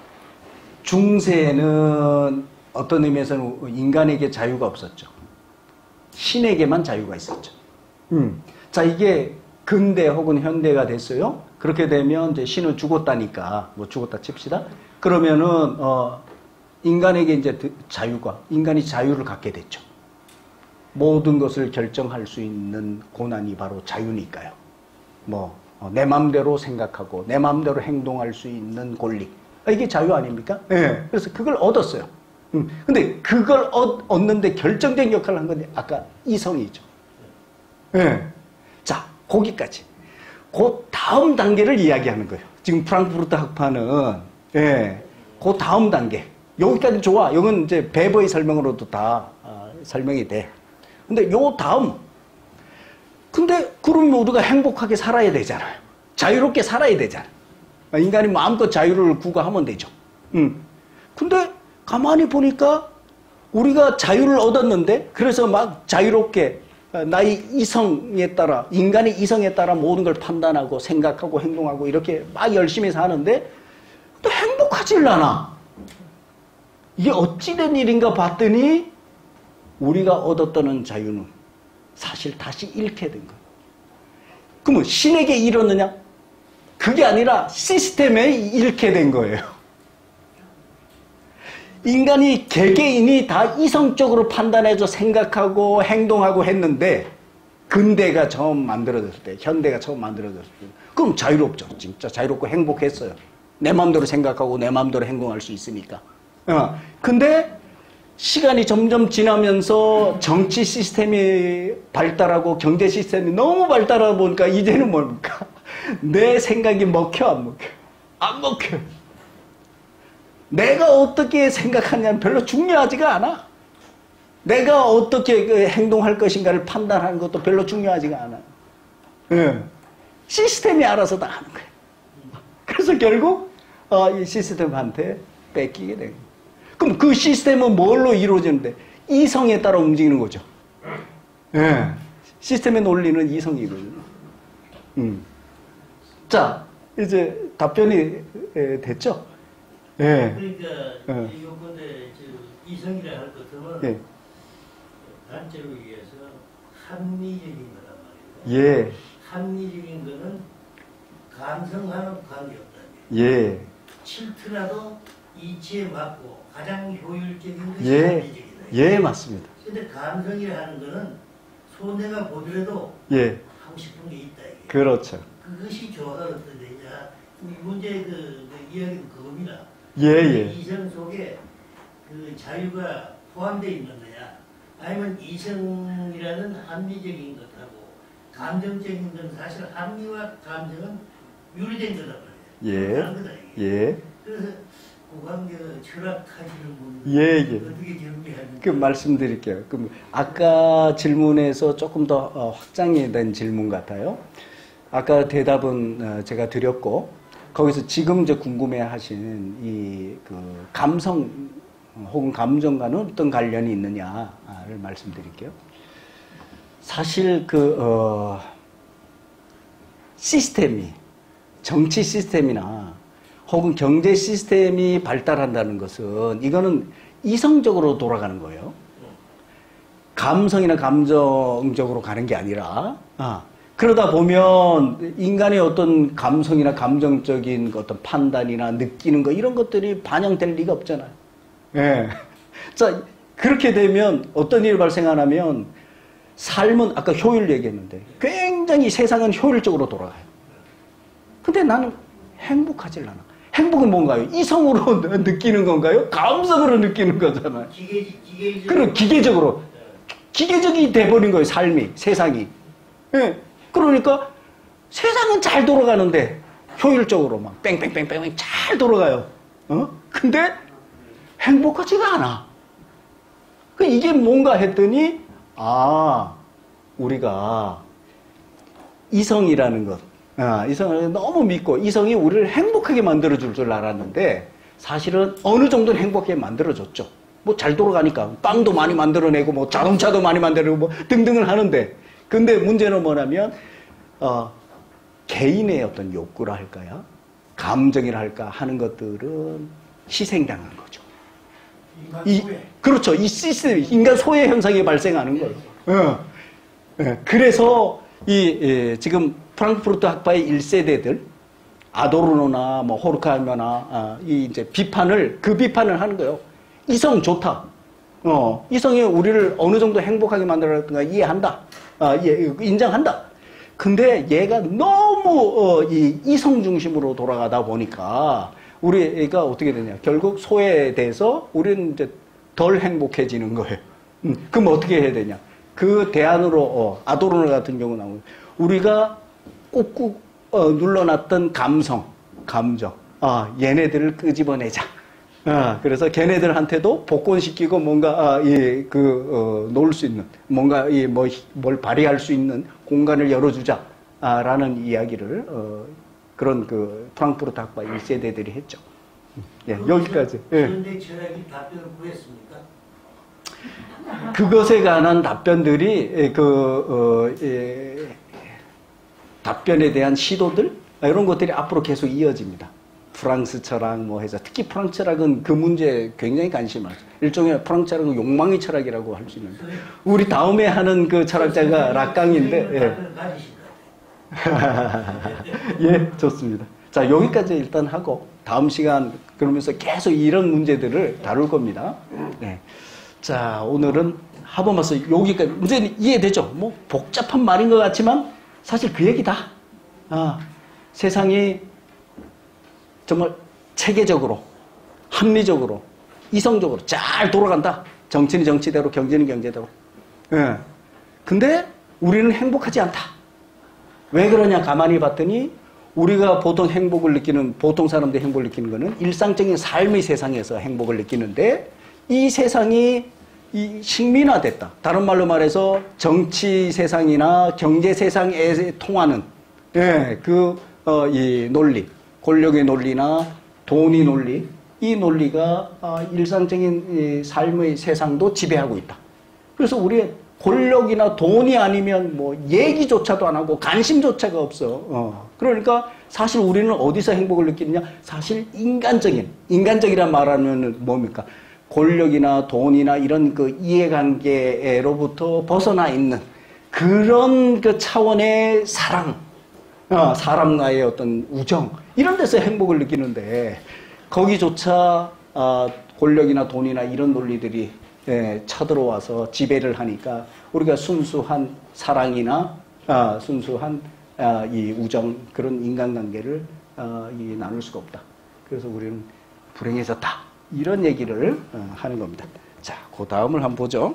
중세에는 어떤 의미에서는 인간에게 자유가 없었죠. 신에게만 자유가 있었죠. 음. 자, 이게 근대 혹은 현대가 됐어요. 그렇게 되면 이제 신은 죽었다니까, 뭐 죽었다 칩시다. 그러면은, 어, 인간에게 이제 자유가, 인간이 자유를 갖게 됐죠. 모든 것을 결정할 수 있는 고난이 바로 자유니까요. 뭐, 어, 내 마음대로 생각하고, 내 마음대로 행동할 수 있는 권리. 이게 자유 아닙니까? 예. 네. 그래서 그걸 얻었어요. 음. 근데 그걸 얻, 얻는데 결정적인 역할을 한 건데, 아까 이성이죠. 예. 네. 자, 거기까지. 그 다음 단계를 이야기하는 거예요. 지금 프랑크푸르트 학파는, 예. 네. 그 다음 단계. 여기까지 좋아. 이건 이제 베버의 설명으로도 다 어, 설명이 돼. 근데 요 다음. 근데 그럼 모두가 행복하게 살아야 되잖아요. 자유롭게 살아야 되잖아요. 인간이 마음껏 자유를 구가하면 되죠. 음. 근데 가만히 보니까 우리가 자유를 얻었는데 그래서 막 자유롭게 나의 이성에 따라 인간의 이성에 따라 모든 걸 판단하고 생각하고 행동하고 이렇게 막 열심히 사는데 또 행복하질 않아. 이게 어찌된 일인가 봤더니 우리가 얻었다는 자유는 사실 다시 잃게 된 거예요. 그러면 신에게 잃었느냐? 그게 아니라 시스템에 잃게 된 거예요. 인간이 개개인이 다 이성적으로 판단해서 생각하고 행동하고 했는데 근대가 처음 만들어졌을 때, 현대가 처음 만들어졌을 때 그럼 자유롭죠. 진짜 자유롭고 행복했어요. 내 마음대로 생각하고 내 마음대로 행동할 수 있으니까. 어. 근데 시간이 점점 지나면서 정치 시스템이 발달하고 경제 시스템이 너무 발달하다 보니까 이제는 뭡니까? 내 생각이 먹혀 안 먹혀? 안 먹혀. 내가 어떻게 생각하냐는 별로 중요하지가 않아. 내가 어떻게 그 행동할 것인가를 판단하는 것도 별로 중요하지가 않아. 예. 시스템이 알아서 다 하는 거예요. 그래서 결국 어, 이 시스템한테 뺏기게 된 거예요. 그럼 그 시스템은 뭘로 이루어지는데? 이성에 따라 움직이는 거죠. 예. 시스템의 논리는 이성이거든요. 음. 자, 이제 답변이 에, 됐죠? 예. 그러니까 예. 요번에 이성이라 할 것은 예. 단체로 위해서 합리적인 거란 말이에요. 예. 합리적인 거는 감성하는 관계없다. 예. 싫더라도 이치에 맞고 가장 효율적인 것이 예. 합리적이다. 예, 맞습니다. 근데 감성이라 하는 거는 손해가 보더라도 예. 하고 싶은 게 있다. 이게. 그렇죠. 그것이 조화가 어떻게 되냐. 이 문제의 그, 그 이야기는 그겁니다. 예, 예. 이성 속에 그 자유가 포함되어 있는 거냐. 아니면 이성이라는 합리적인 것하고 감정적인 건 사실 합리와 감정은 유리된 거란 말이에요. 예. 그런 거다, 이게. 예. 그래서 그 관계가 철학하시는 분 예, 예. 어떻게 정리하는지 그 말씀드릴게요. 그럼 아까 질문에서 조금 더 어, 확장이 된 질문 같아요. 아까 대답은 어, 제가 드렸고 거기서 지금 이제 궁금해하시는 이 그 감성 혹은 감정과는 어떤 관련이 있느냐를 말씀드릴게요. 사실 그 어, 시스템이 정치 시스템이나 혹은 경제 시스템이 발달한다는 것은 이거는 이성적으로 돌아가는 거예요. 감성이나 감정적으로 가는 게 아니라 아, 그러다 보면 인간의 어떤 감성이나 감정적인 어떤 판단이나 느끼는 거 이런 것들이 반영될 리가 없잖아요. 예. 자, 그렇게 되면 어떤 일이 발생하냐면 삶은 아까 효율 얘기했는데 굉장히 세상은 효율적으로 돌아가요. 근데 나는 행복하질 않아. 행복은 뭔가요? 이성으로 느끼는 건가요? 감성으로 느끼는 거잖아요. 기계, 기계적. 그럼 기계적으로. 기계적이 돼버린 거예요, 삶이, 세상이. 예. 그러니까 세상은 잘 돌아가는데 효율적으로 막 뺑뺑뺑뺑 잘 돌아가요. 어? 근데 행복하지가 않아. 그 이게 뭔가 했더니 아, 우리가 이성이라는 것, 아, 이성을 너무 믿고 이성이 우리를 행복하게 만들어줄 줄 알았는데 사실은 어느 정도는 행복하게 만들어줬죠. 뭐 잘 돌아가니까 빵도 많이 만들어내고 뭐 자동차도 많이 만들어내고 뭐 등등을 하는데 근데 문제는 뭐냐면 어, 개인의 어떤 욕구라 할까요? 감정이라 할까 하는 것들은 희생당한 거죠. 인간 이, 소외. 그렇죠. 이 시스템, 인간 소외 현상이 발생하는 거예요. 어. 예, 그래서 이 예, 지금 프랑크푸르트 학파의 일 세대들 아도르노나 뭐 호르카이머나 아, 이 이제 비판을 그 비판을 하는 거예요. 이성 좋다. 어, 이성이 우리를 어느 정도 행복하게 만들었던가 이해한다. 아, 예, 인정한다. 근데 얘가 너무 어, 이 이성 중심으로 돌아가다 보니까 우리가 어떻게 되냐? 결국 소외돼서 우리는 이제 덜 행복해지는 거예요. 음, 그럼 어떻게 해야 되냐? 그 대안으로 어, 아도르노 같은 경우 나오는 우리가 꾹꾹 어, 눌러놨던 감성, 감정, 아 얘네들을 끄집어내자. 아, 그래서 걔네들한테도 복권시키고 뭔가 아, 예, 그 어, 놀 수 있는 뭔가 예, 뭐, 뭘 발휘할 수 있는 공간을 열어주자. 아, 라는 이야기를 어, 그런 그 프랑크푸르트 학파 일 세대들이 했죠. 예, 여기까지. 예. 그런데 철학이 답변을 구했습니까? 그것에 관한 답변들이 그 어, 예, 답변에 대한 시도들 이런 것들이 앞으로 계속 이어집니다. 프랑스 철학 뭐 해서 특히 프랑스 철학은 그 문제에 굉장히 관심을 가죠. 일종의 프랑스 철학은 욕망의 철학이라고 할 수 있는데 우리 다음에 하는 그 철학자가 락강인데 예. 예, 좋습니다. 자, 여기까지 일단 하고 다음 시간 그러면서 계속 이런 문제들을 다룰 겁니다. 네. 자, 오늘은 하버마스 여기까지 문제는 이해되죠? 뭐 복잡한 말인 것 같지만 사실 그 얘기다. 아, 세상이 정말 체계적으로, 합리적으로, 이성적으로 잘 돌아간다. 정치는 정치대로, 경제는 경제대로. 예. 근데 우리는 행복하지 않다. 왜 그러냐 가만히 봤더니 우리가 보통 행복을 느끼는, 보통 사람들이 행복을 느끼는 거는 일상적인 삶의 세상에서 행복을 느끼는데 이 세상이 이 식민화됐다. 다른 말로 말해서 정치 세상이나 경제 세상에 통하는 예, 그, 어, 이 논리, 권력의 논리나 돈의 논리, 이 논리가 어, 일상적인 이 삶의 세상도 지배하고 있다. 그래서 우리 권력이나 돈이 아니면 뭐 얘기조차도 안 하고 관심조차가 없어. 어. 그러니까 사실 우리는 어디서 행복을 느끼느냐? 사실 인간적인, 인간적이란 말하면 뭡니까? 권력이나 돈이나 이런 그 이해관계로부터 벗어나 있는 그런 그 차원의 사랑, 어, 사람과의 어떤 우정, 이런 데서 행복을 느끼는데, 거기조차, 어, 권력이나 돈이나 이런 논리들이, 예, 쳐들어와서 지배를 하니까, 우리가 순수한 사랑이나, 어, 순수한, 어, 이 우정, 그런 인간관계를, 어, 이 나눌 수가 없다. 그래서 우리는 불행해졌다. 이런 얘기를, 어, 하는 겁니다. 자, 그 다음을 한번 보죠.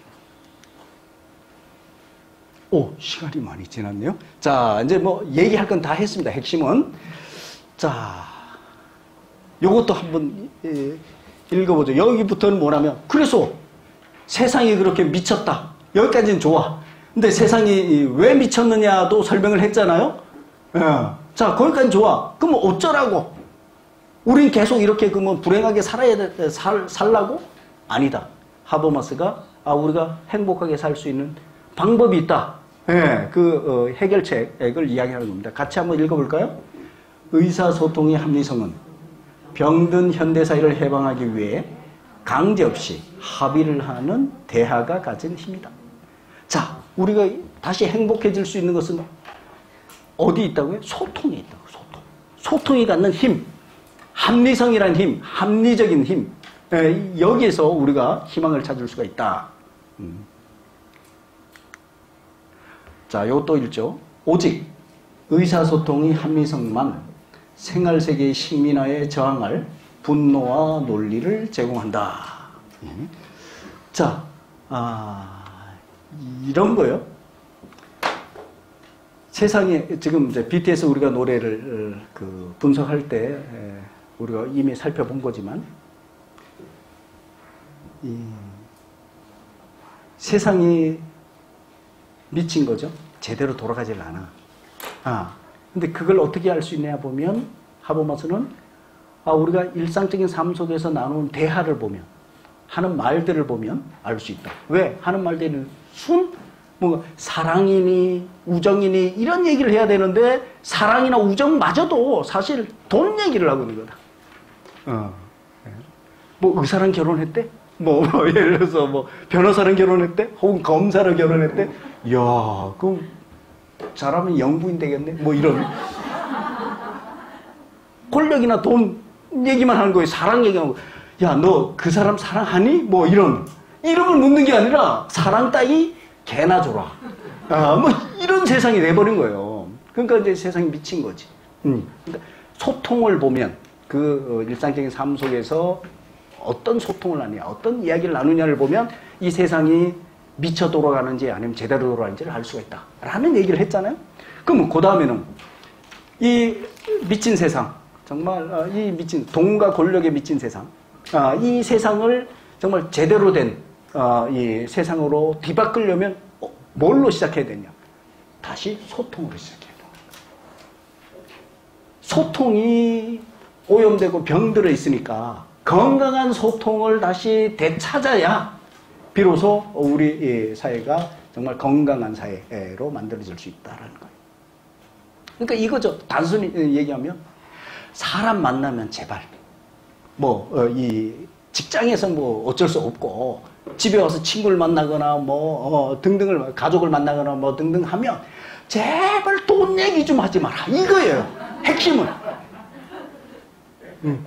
오, 시간이 많이 지났네요. 자, 이제 뭐 얘기할 건 다 했습니다. 핵심은. 자, 요것도 한번 예, 읽어보죠. 여기부터는 뭐냐면, 그래서 세상이 그렇게 미쳤다. 여기까지는 좋아. 근데 세상이 왜 미쳤느냐도 설명을 했잖아요. 예. 자, 거기까지는 좋아. 그럼 어쩌라고? 우린 계속 이렇게 그러면 불행하게 살아야 돼, 살, 살라고? 아니다. 하버마스가 아, 우리가 행복하게 살 수 있는 방법이 있다. 예, 그 어, 해결책을 이야기하는 겁니다. 같이 한번 읽어볼까요? 의사소통의 합리성은 병든 현대사회를 해방하기 위해 강제 없이 합의를 하는 대화가 가진 힘이다. 자, 우리가 다시 행복해질 수 있는 것은 어디 있다고요? 소통에 있다고. 소통. 소통이 갖는 힘. 합리성이란 힘. 합리적인 힘. 에, 여기에서 우리가 희망을 찾을 수가 있다. 음. 자, 요것도 읽죠. 오직 의사소통의 합리성만 생활세계의 식민화에 저항할 분노와 논리를 제공한다. 음. 자, 아, 이런 거요. 세상에 지금 이제 비티에스 우리가 노래를 그 분석할 때 우리가 이미 살펴본 거지만 이 세상이 미친 거죠. 제대로 돌아가질 않아. 아, 근데 그걸 어떻게 알 수 있냐 보면 하버마스는 아, 우리가 일상적인 삶 속에서 나누는 대화를 보면 하는 말들을 보면 알 수 있다. 왜? 하는 말들은 순 뭐 사랑이니 우정이니 이런 얘기를 해야 되는데 사랑이나 우정마저도 사실 돈 얘기를 하고 있는 거다. 어. 뭐 의사랑 결혼했대? 뭐, 뭐 예를 들어서 뭐 변호사랑 결혼했대? 혹은 검사랑 결혼했대? 이야, 그럼 잘하면 영부인 되겠네? 뭐 이런 권력이나 돈 얘기만 하는 거예요. 사랑 얘기하고 야, 너 그 사람 사랑하니? 뭐 이런 이런 걸 묻는 게 아니라 사랑 따위 개나 줘라. 아, 뭐 이런 세상이 돼버린 거예요. 그러니까 이제 세상이 미친 거지. 음. 그러니까 소통을 보면 그 일상적인 삶 속에서 어떤 소통을 하느냐, 어떤 이야기를 나누냐를 보면 이 세상이 미쳐 돌아가는지 아니면 제대로 돌아가는지를 알 수가 있다. 라는 얘기를 했잖아요. 그럼 그 다음에는 이 미친 세상, 정말 이 미친 돈과 권력에 미친 세상, 아, 이 세상을 정말 제대로 된 어, 이 세상으로 뒤바꾸려면 어, 뭘로 시작해야 되냐? 다시 소통으로 시작해야 된다. 소통이 오염되고 병들어 있으니까 건강한 소통을 다시 되찾아야 비로소 우리 사회가 정말 건강한 사회로 만들어질 수 있다는 거예요. 그러니까 이거죠. 단순히 얘기하면 사람 만나면 제발 뭐 이 직장에서 뭐 어쩔 수 없고 집에 와서 친구를 만나거나 뭐 어, 등등을 가족을 만나거나 뭐 등등 하면 제발 돈 얘기 좀 하지 마라. 이거예요. 핵심은. 음.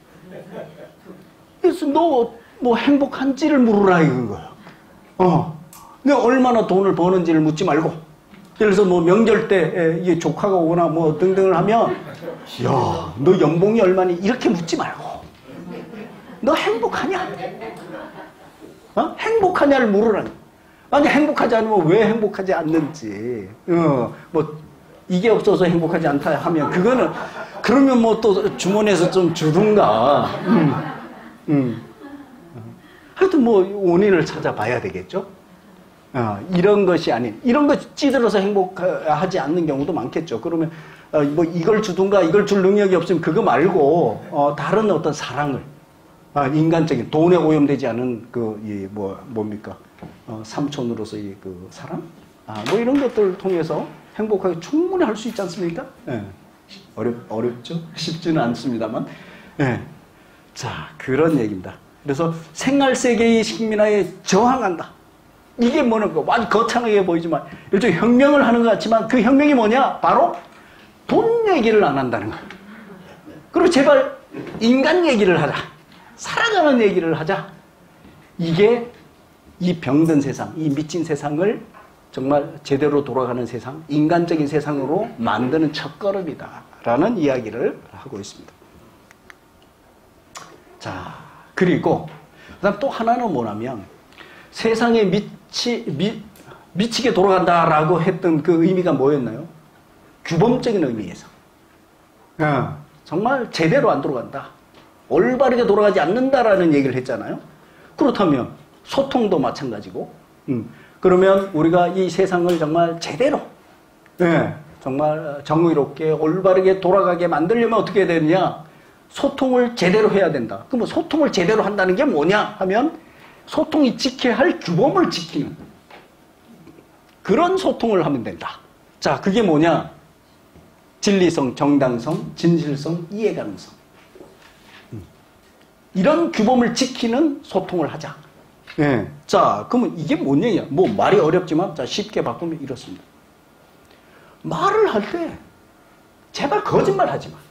그래서 너 뭐 행복한지를 물으라 이건 거예요. 어. 내가 얼마나 돈을 버는지를 묻지 말고. 그래서 뭐 명절 때 이게 조카가 오거나 뭐 등등을 하면 야, 너 연봉이 얼마니? 이렇게 묻지 말고. 너 행복하냐? 어? 행복하냐를 물으라니. 아니 행복하지 않으면 왜 행복하지 않는지. 어, 뭐 이게 없어서 행복하지 않다 하면 그거는 그러면 뭐 또 주머니에서 좀 주든가. 음, 음. 하여튼 뭐 원인을 찾아봐야 되겠죠. 어, 이런 것이 아닌 이런 거 찌들어서 행복하지 않는 경우도 많겠죠. 그러면 어, 뭐 이걸 주든가 이걸 줄 능력이 없으면 그거 말고 어, 다른 어떤 사랑을 아, 인간적인 돈에 오염되지 않은 그 이 뭐 뭡니까 어, 삼촌으로서의 그 사랑 아, 뭐 이런 것들을 통해서 행복하게 충분히 할 수 있지 않습니까? 예. 어렵 어렵죠? 쉽지는 않습니다만 예. 자 그런 얘기입니다. 그래서 생활 세계의 식민화에 저항한다. 이게 뭐는 아주 거창하게 보이지만 일종의 혁명을 하는 것 같지만 그 혁명이 뭐냐? 바로 돈 얘기를 안 한다는 거예요. 그리고 제발 인간 얘기를 하자. 살아가는 얘기를 하자. 이게 이 병든 세상, 이 미친 세상을 정말 제대로 돌아가는 세상, 인간적인 세상으로 만드는 첫걸음이다. 라는 이야기를 하고 있습니다. 자, 그리고 그다음 또 하나는 뭐냐면 세상에 미치, 미, 미치게 돌아간다라고 했던 그 의미가 뭐였나요? 규범적인 의미에서. 어, 정말 제대로 안 돌아간다. 올바르게 돌아가지 않는다라는 얘기를 했잖아요. 그렇다면 소통도 마찬가지고 음, 그러면 우리가 이 세상을 정말 제대로 네, 정말 정의롭게 올바르게 돌아가게 만들려면 어떻게 해야 되느냐? 소통을 제대로 해야 된다. 그럼 소통을 제대로 한다는 게 뭐냐 하면 소통이 지켜야 할 규범을 지키는 그런 소통을 하면 된다. 자, 그게 뭐냐? 진리성, 정당성, 진실성, 이해가능성. 이런 규범을 지키는 소통을 하자. 예. 자, 그러면 이게 뭔 얘기야? 뭐 말이 어렵지만 자, 쉽게 바꾸면 이렇습니다. 말을 할 때 제발 거짓말 하지 마.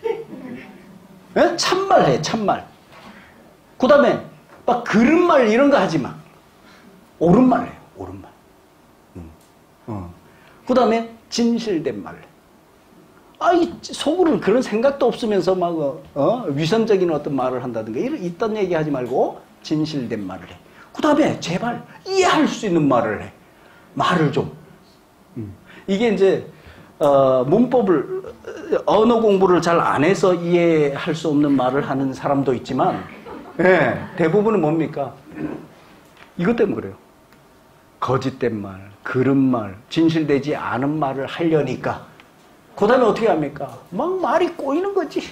예? 참말해, 참말. 그 다음에 막 그런 말 이런 거 하지 마. 옳은 말 해요, 옳은 말. 음. 어. 그 다음에 진실된 말. 아이, 속으로는 그런 생각도 없으면서 막, 어, 위선적인 어떤 말을 한다든가, 이런, 이딴 얘기 하지 말고, 진실된 말을 해. 그 다음에, 제발, 이해할 수 있는 말을 해. 말을 좀. 음. 이게 이제, 어, 문법을, 언어 공부를 잘 안 해서 이해할 수 없는 말을 하는 사람도 있지만, 예, 대부분은 뭡니까? 이것 때문에 그래요. 거짓된 말, 그런 말, 진실되지 않은 말을 하려니까, 그 다음에 어떻게 합니까? 막 말이 꼬이는 거지.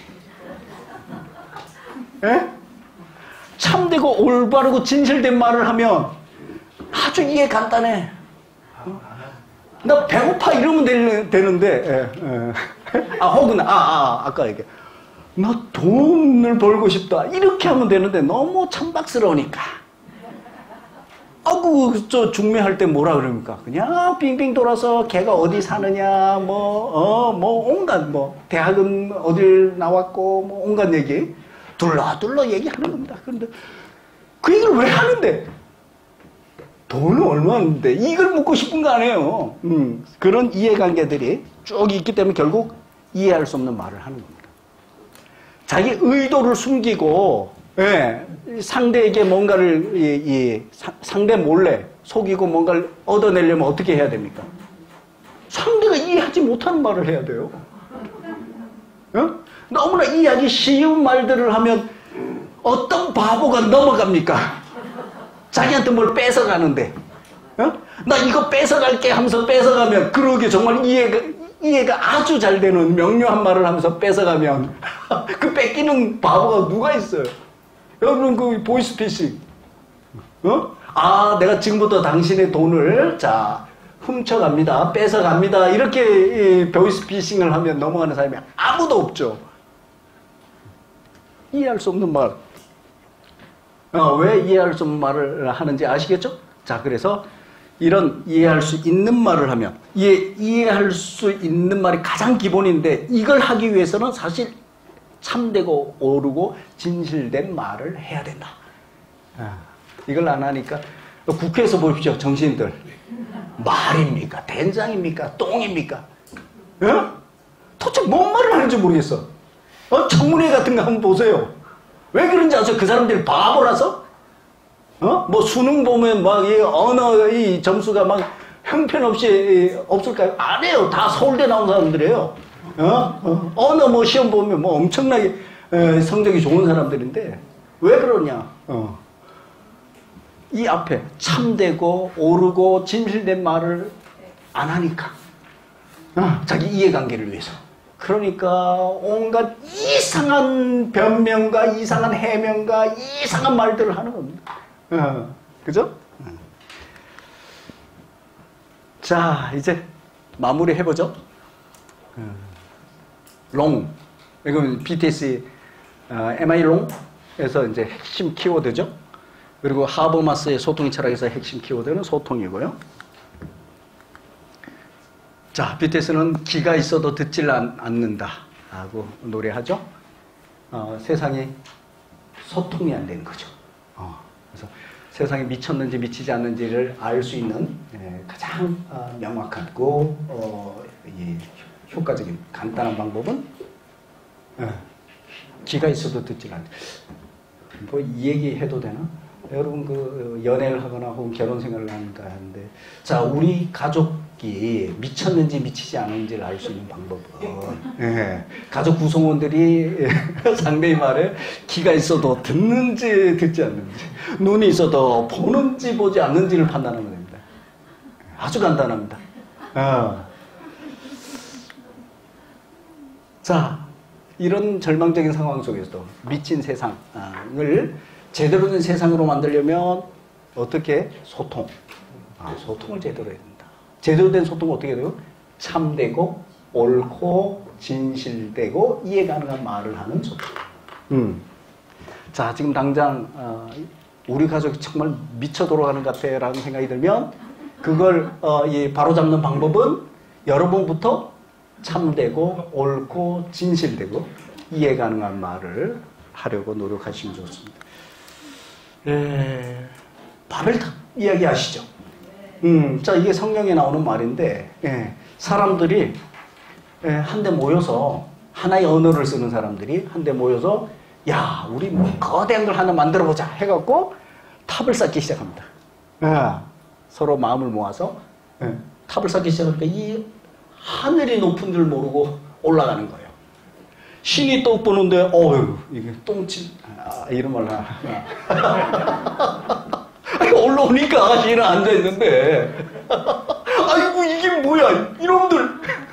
예? 참되고 올바르고 진실된 말을 하면 아주 이해 간단해. 어? 나 배고파 이러면 되는데, 예, 예. 아, 혹은, 아, 아, 아까 얘기. 나 돈을 벌고 싶다. 이렇게 하면 되는데 너무 천박스러우니까. 아구, 저, 중매할 때 뭐라 그럽니까? 그냥 빙빙 돌아서 걔가 어디 사느냐, 뭐, 어, 뭐, 온갖, 뭐, 대학은 어딜 나왔고, 뭐, 온갖 얘기. 둘러둘러 얘기하는 겁니다. 그런데 그 얘기를 왜 하는데? 돈은 얼마인데? 이걸 묻고 싶은 거 아니에요. 음, 그런 이해관계들이 쭉 있기 때문에 결국 이해할 수 없는 말을 하는 겁니다. 자기 의도를 숨기고, 예, 상대에게 뭔가를, 이, 이, 사, 상대 몰래 속이고 뭔가를 얻어내려면 어떻게 해야 됩니까? 상대가 이해하지 못하는 말을 해야 돼요. 어? 너무나 이해하기 쉬운 말들을 하면 어떤 바보가 넘어갑니까? 자기한테 뭘 뺏어가는데, 어? 나 이거 뺏어갈게 하면서 뺏어가면, 그러게 정말 이해가, 이해가 아주 잘 되는 명료한 말을 하면서 뺏어가면, 그 뺏기는 바보가 누가 있어요? 여러분, 그 보이스피싱. 어? 아, 내가 지금부터 당신의 돈을, 자, 훔쳐갑니다. 뺏어갑니다. 이렇게 보이스피싱을 하면 넘어가는 사람이 아무도 없죠. 이해할 수 없는 말. 어, 왜 이해할 수 없는 말을 하는지 아시겠죠? 자, 그래서 이런 이해할 수 있는 말을 하면, 이해, 이해할 수 있는 말이 가장 기본인데, 이걸 하기 위해서는 사실 참되고 옳고 진실된 말을 해야 된다. 아, 이걸 안 하니까 국회에서 보십시오. 정치인들 말입니까? 된장입니까? 똥입니까? 어? 도대체 뭔 말을 하는지 모르겠어. 어? 청문회 같은 거 한번 보세요. 왜 그런지 아세요? 그 사람들이 바보라서? 어? 뭐 수능 보면 막 이 언어 이 점수가 막 형편없이 없을까요? 안 해요. 다 서울대 나온 사람들이에요. 어? 어? 언어 뭐 시험 보면 뭐 엄청나게 에, 성적이 좋은 사람들인데 왜 그러냐? 어. 이 앞에 참되고 옳고 진실된 말을 안 하니까 어, 자기 이해관계를 위해서. 그러니까 온갖 이상한 변명과 이상한 해명과 이상한 말들을 하는 겁니다. 어, 그죠? 자, 이제 마무리 해보죠. 어. 롱, 이건 비티에스 어, 엠아이 롱에서 이제 핵심 키워드죠. 그리고 하버마스의 소통의 철학에서 핵심 키워드는 소통이고요. 자, 비티에스는 기가 있어도 듣질 않, 않는다 하고 노래하죠. 어, 세상이 소통이 안 되는 거죠. 어, 그래서 세상이 미쳤는지 미치지 않는지를 알 수 있는 예, 가장 어, 명확하고 어, 예, 효과적인 간단한 방법은 예, 기가 있어도 듣질 않는다. 뭐 이 얘기 해도 되나? 여러분 그 연애를 하거나 혹은 결혼 생활을 하는가 하는데, 자, 우리 가족이 미쳤는지 미치지 않은지를 알 수 있는 방법은 예, 가족 구성원들이 상대의 말에 귀가 있어도 듣는지 듣지 않는지, 눈이 있어도 보는지 보지 않는지를 판단하면 됩니다. 아주 간단합니다. 어. 자, 이런 절망적인 상황 속에서도 미친 세상을 제대로 된 세상으로 만들려면 어떻게? 소통. 아, 소통을 제대로 해야 된다. 제대로 된 소통은 어떻게 돼요? 참되고 옳고 진실되고 이해 가능한 말을 하는 소통. 음. 자, 지금 당장 어, 우리 가족이 정말 미쳐 돌아가는 것 같아라는 생각이 들면 그걸 어, 이 바로잡는 방법은 여러분부터 참되고 옳고 진실되고 이해 가능한 말을 하려고 노력하시면 좋습니다. 에, 바벨탑 이야기 아시죠? 음, 자, 이게 성경에 나오는 말인데, 예, 사람들이 예, 한데 모여서 하나의 언어를 쓰는 사람들이 한데 모여서 야, 우리 뭐 거대한 걸 하나 만들어 보자 해갖고 탑을 쌓기 시작합니다. 예, 서로 마음을 모아서 예, 탑을 쌓기 시작하니까 이 하늘이 높은 줄 모르고 올라가는 거예요. 신이 떡 보는데, 어휴, 이게 똥침, 아, 이런 말 하나. 올라오니까 신은 앉아있는데, 아이고, 이게 뭐야, 이놈들.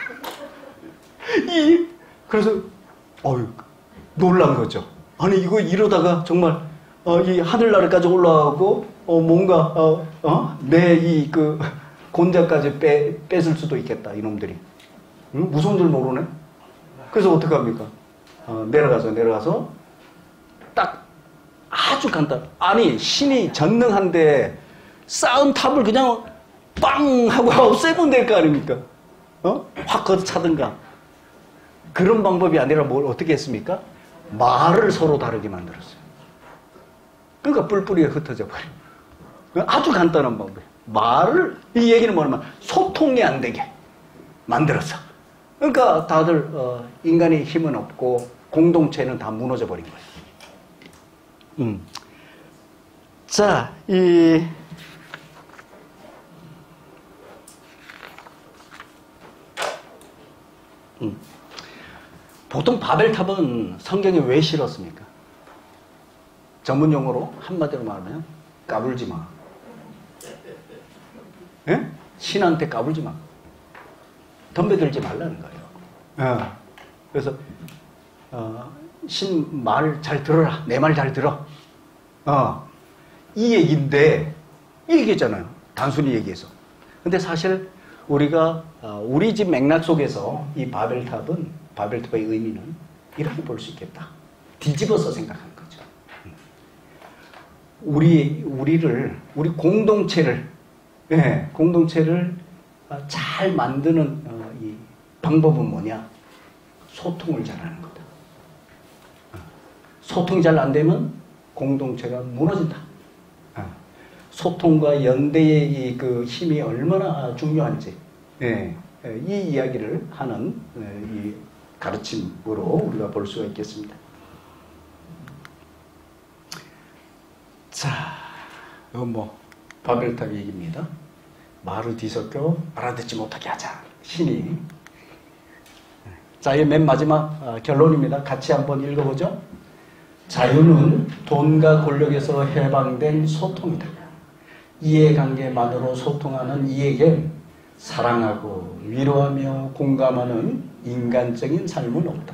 이, 그래서, 어휴, 놀란 거죠. 아니, 이거 이러다가 정말, 어, 이 하늘나라까지 올라가고, 어, 뭔가, 어, 어, 내 이, 그, 곤자까지 빼, 뺏을 수도 있겠다, 이놈들이. 응? 무서운 줄 모르네? 그래서 어떡합니까? 어, 내려가서, 내려가서, 딱, 아주 간단. 아니, 신이 전능한데, 쌓은 탑을 그냥, 빵! 하고 없애면 될 거 아닙니까? 어? 확 걷어차든가. 그런 방법이 아니라 뭘 어떻게 했습니까? 말을 서로 다르게 만들었어요. 그러니까 뿔뿔이가 흩어져 버려요. 아주 간단한 방법이에요. 말을, 이 얘기는 뭐냐면, 소통이 안 되게 만들었어. 그러니까 다들, 어, 인간의 힘은 없고, 공동체는 다 무너져 버린 거예요. 음. 자, 이, 음. 보통 바벨탑은 성경에 왜 실었습니까? 전문 용어로 한마디로 말하면 까불지 마. 예? 신한테 까불지 마. 덤벼들지 말라는 거예요. 예. 그래서 어, 신 말 잘 들어라. 내 말 잘 들어. 어, 이 얘기인데 이 얘기잖아요. 단순히 얘기해서. 근데 사실 우리가 어, 우리 집 맥락 속에서 이 바벨탑은 바벨탑의 의미는 이렇게 볼 수 있겠다. 뒤집어서 생각하는 거죠. 우리 우리를 우리 공동체를 예, 공동체를 잘 만드는 어, 이 방법은 뭐냐? 소통을 잘하는 거다. 소통이 잘 안 되면 공동체가 무너진다. 소통과 연대의 이 그 힘이 얼마나 중요한지 예, 이 이야기를 하는 이 가르침으로 우리가 볼 수가 있겠습니다. 자, 이건 뭐 바벨탑 얘기입니다. 말을 뒤섞여 알아듣지 못하게 하자. 신이. 자, 이 맨 마지막 어, 결론입니다. 같이 한번 읽어보죠. 자유는 돈과 권력에서 해방된 소통이다. 이해관계만으로 소통하는 이에겐 사랑하고 위로하며 공감하는 인간적인 삶은 없다.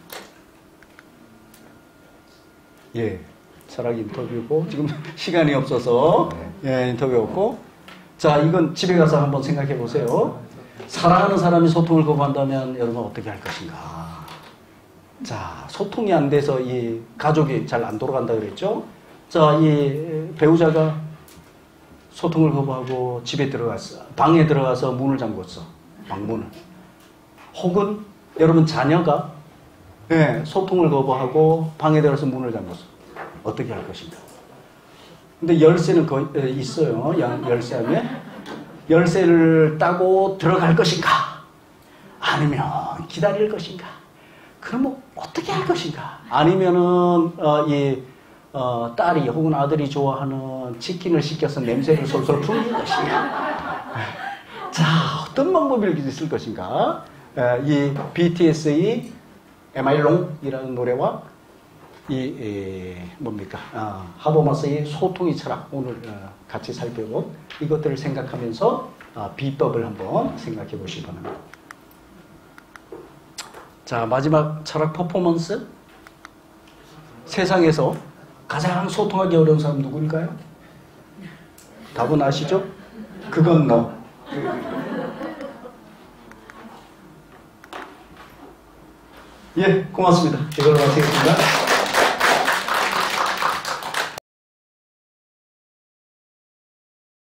예, 철학 인터뷰고 지금 시간이 없어서 예, 인터뷰 없고 자, 이건 집에 가서 한번 생각해 보세요. 사랑하는 사람이 소통을 거부한다면 여러분 어떻게 할 것인가? 자, 소통이 안 돼서 이 가족이 잘 안 돌아간다 그랬죠? 자, 이 배우자가 소통을 거부하고 집에 들어갔어. 방에 들어가서 문을 잠궜어. 방문을. 혹은 여러분 자녀가 예, 소통을 거부하고 방에 들어가서 문을 잠궜어. 어떻게 할 것인가? 근데 열쇠는 거의 있어요. 열쇠하면 열쇠를 따고 들어갈 것인가? 아니면 기다릴 것인가? 그러면 어떻게 할 것인가? 아니면은 어, 이 어, 딸이 혹은 아들이 좋아하는 치킨을 시켜서 냄새를 솔솔 풍길 것인가? 자, 어떤 방법을 쓸 것인가? 에, 이 비티에스의 Am I Wrong이라는 노래와 이, 이 뭡니까? 아, 하버마스의 소통의 철학 오늘 어, 같이 살펴본 이것들을 생각하면서 아, 비법을 한번 생각해 보시기 바랍니다. 자, 마지막 철학 퍼포먼스. 세상에서 가장 소통하기 어려운 사람 누구일까요? 답은 아시죠? 그건 너. 예, 고맙습니다. 이걸로 마치겠습니다.